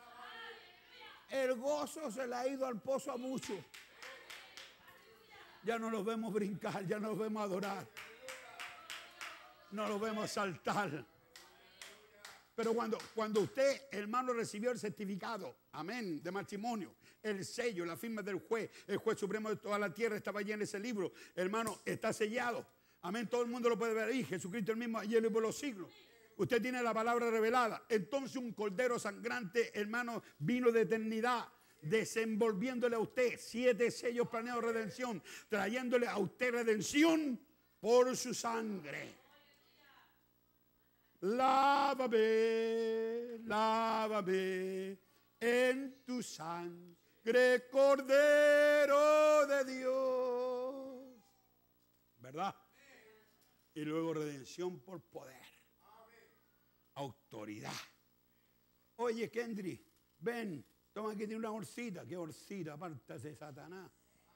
El gozo se le ha ido al pozo a muchos. Ya no los vemos brincar, ya no los vemos adorar. No los vemos saltar. Pero cuando, cuando usted, hermano, recibió el certificado, amén, de matrimonio, el sello, la firma del juez, el juez supremo de toda la tierra estaba allí en ese libro, hermano, está sellado. Amén, todo el mundo lo puede ver ahí, Jesucristo el mismo ayer y por los siglos. Usted tiene la palabra revelada. Entonces un cordero sangrante, hermano, vino de eternidad, desenvolviéndole a usted siete sellos planeados de redención, trayéndole a usted redención por su sangre. Lávame, lávame en tu sangre, Cordero de Dios. ¿Verdad? Y luego redención por poder. Autoridad. Oye, Kendry, ven, toma aquí tiene una orcita. ¿Qué orcita? Apártase de Satanás.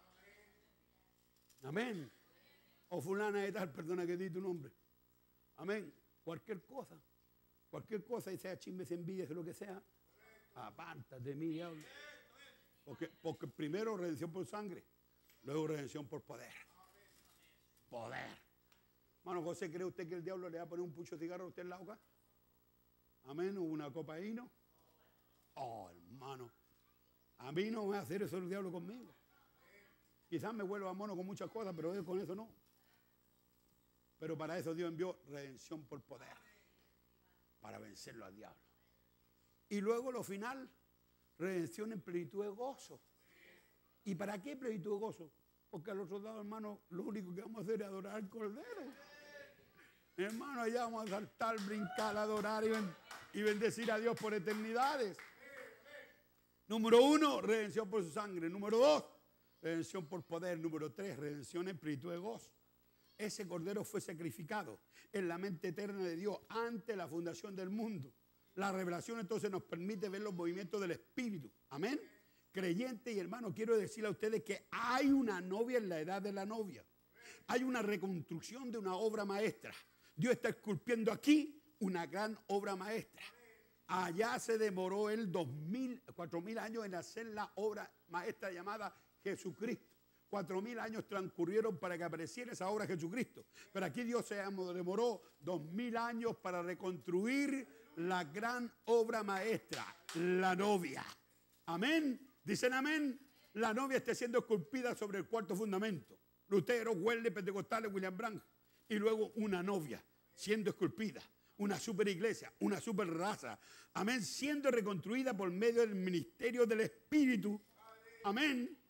Amén. O fulana de tal, perdona que di tu nombre. Amén. Cualquier cosa, cualquier cosa, y sea chisme, sea envidia, sea lo que sea, apártate de mí, diablo. Porque, porque primero redención por sangre, luego redención por poder. Poder. Hermano José, ¿cree usted que el diablo le va a poner un pucho de cigarro a usted en la boca? Amén, o una copa de vino. Oh, hermano, a mí no va a hacer eso el diablo conmigo. Quizás me vuelva mono con muchas cosas, pero con eso no. Pero para eso Dios envió redención por poder, para vencerlo al diablo. Y luego lo final, redención en plenitud de gozo. ¿Y para qué plenitud de gozo? Porque a los soldados, hermano, lo único que vamos a hacer es adorar al Cordero. Hermano, allá vamos a saltar, brincar, adorar y, ben y bendecir a Dios por eternidades. Número uno, redención por su sangre. Número dos, redención por poder. Número tres, redención en plenitud de gozo. Ese cordero fue sacrificado en la mente eterna de Dios antes de la fundación del mundo. La revelación entonces nos permite ver los movimientos del Espíritu. Amén. Creyente y hermano, quiero decirle a ustedes que hay una novia en la edad de la novia. Hay una reconstrucción de una obra maestra. Dios está esculpiendo aquí una gran obra maestra. Allá se demoró él dos mil, cuatro mil años en hacer la obra maestra llamada Jesucristo. Cuatro mil años transcurrieron para que apareciera esa obra de Jesucristo. Pero aquí Dios se demoró dos mil años para reconstruir la gran obra maestra, la novia. Amén. Dicen amén. La novia está siendo esculpida sobre el cuarto fundamento. Lutero, Wesley, Pentecostales, William Branham. Y luego una novia siendo esculpida. Una super iglesia, una super raza. Amén. Siendo reconstruida por medio del ministerio del Espíritu. Amén.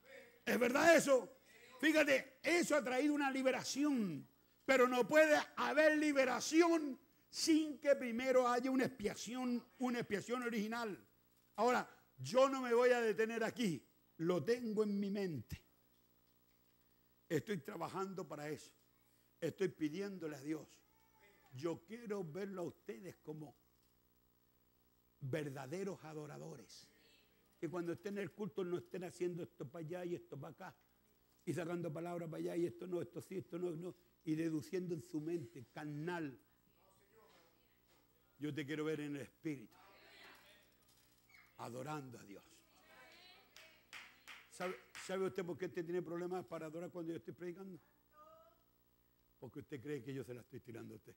¿Es verdad eso? Fíjate, eso ha traído una liberación. Pero no puede haber liberación sin que primero haya una expiación, una expiación original. Ahora, yo no me voy a detener aquí. Lo tengo en mi mente. Estoy trabajando para eso. Estoy pidiéndole a Dios. Yo quiero verlo a ustedes como verdaderos adoradores. Que cuando estén en el culto no estén haciendo esto para allá y esto para acá. Y sacando palabras para allá y esto no, esto sí, esto no, no. Y deduciendo en su mente, carnal. Yo te quiero ver en el espíritu. Adorando a Dios. ¿Sabe, ¿Sabe usted por qué usted tiene problemas para adorar cuando yo estoy predicando? Porque usted cree que yo se la estoy tirando a usted.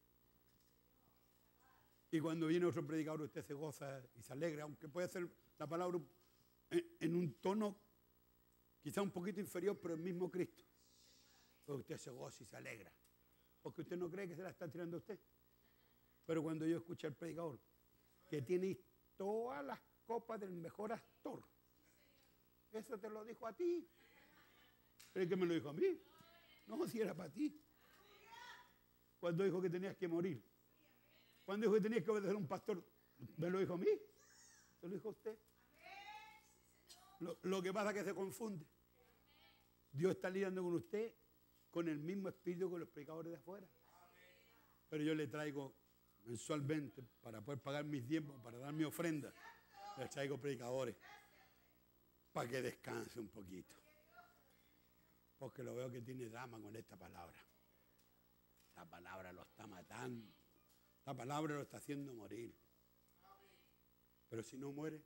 Y cuando viene otro predicador usted se goza y se alegra, aunque puede ser la palabra en, en un tono quizá un poquito inferior, pero el mismo Cristo. Pero usted se goza y se alegra. Porque usted no cree que se la está tirando a usted. Pero cuando yo escucho al predicador que tiene todas las copas del mejor actor, eso te lo dijo a ti. ¿Pero que me lo dijo a mí? No, si era para ti. Cuando dijo que tenías que morir. Cuando dijo que tenías que obedecer a un pastor, ¿me lo dijo a mí? ¿Se lo dijo a usted? Lo, lo que pasa es que se confunde. Dios está lidiando con usted con el mismo espíritu que los predicadores de afuera. Pero yo le traigo mensualmente, para poder pagar mis diezmos, para dar mi ofrenda, le traigo predicadores para que descanse un poquito. Porque lo veo que tiene drama con esta palabra. Esta palabra lo está matando. Esta palabra lo está haciendo morir. Pero si no muere,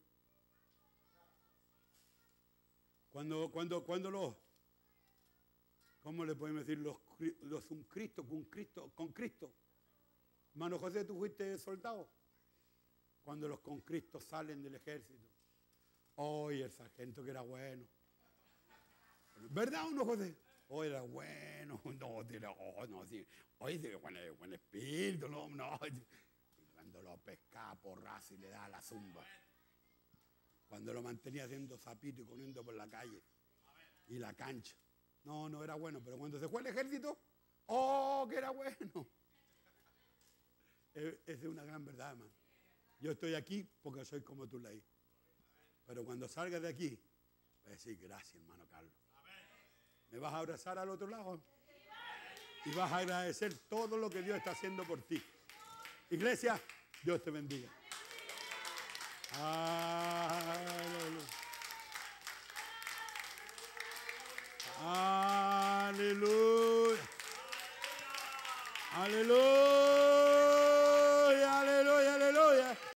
cuando, cuando, cuando los, ¿cómo le podemos decir? Los, los un Cristo, con Cristo, con Cristo. Hermano José, ¿tú fuiste soldado? Cuando los con Cristo salen del ejército. Hoy el sargento que era bueno. ¿Verdad o no, José? Hoy era bueno. No, tiene, oh, no, sí. Hoy tiene buen, buen espíritu. No, no. Cuando lo pescaba porrazo y le daba la zumba. Cuando lo mantenía haciendo zapito y corriendo por la calle. Y la cancha. No, no era bueno. Pero cuando se fue al ejército, ¡oh, que era bueno! Esa es una gran verdad, hermano. Yo estoy aquí porque soy como tú leí. Pero cuando salgas de aquí, voy a decir gracias, hermano Carlos. ¿Me vas a abrazar al otro lado? Y vas a agradecer todo lo que Dios está haciendo por ti. Iglesia, Dios te bendiga. Aleluya. Aleluya. Aleluya.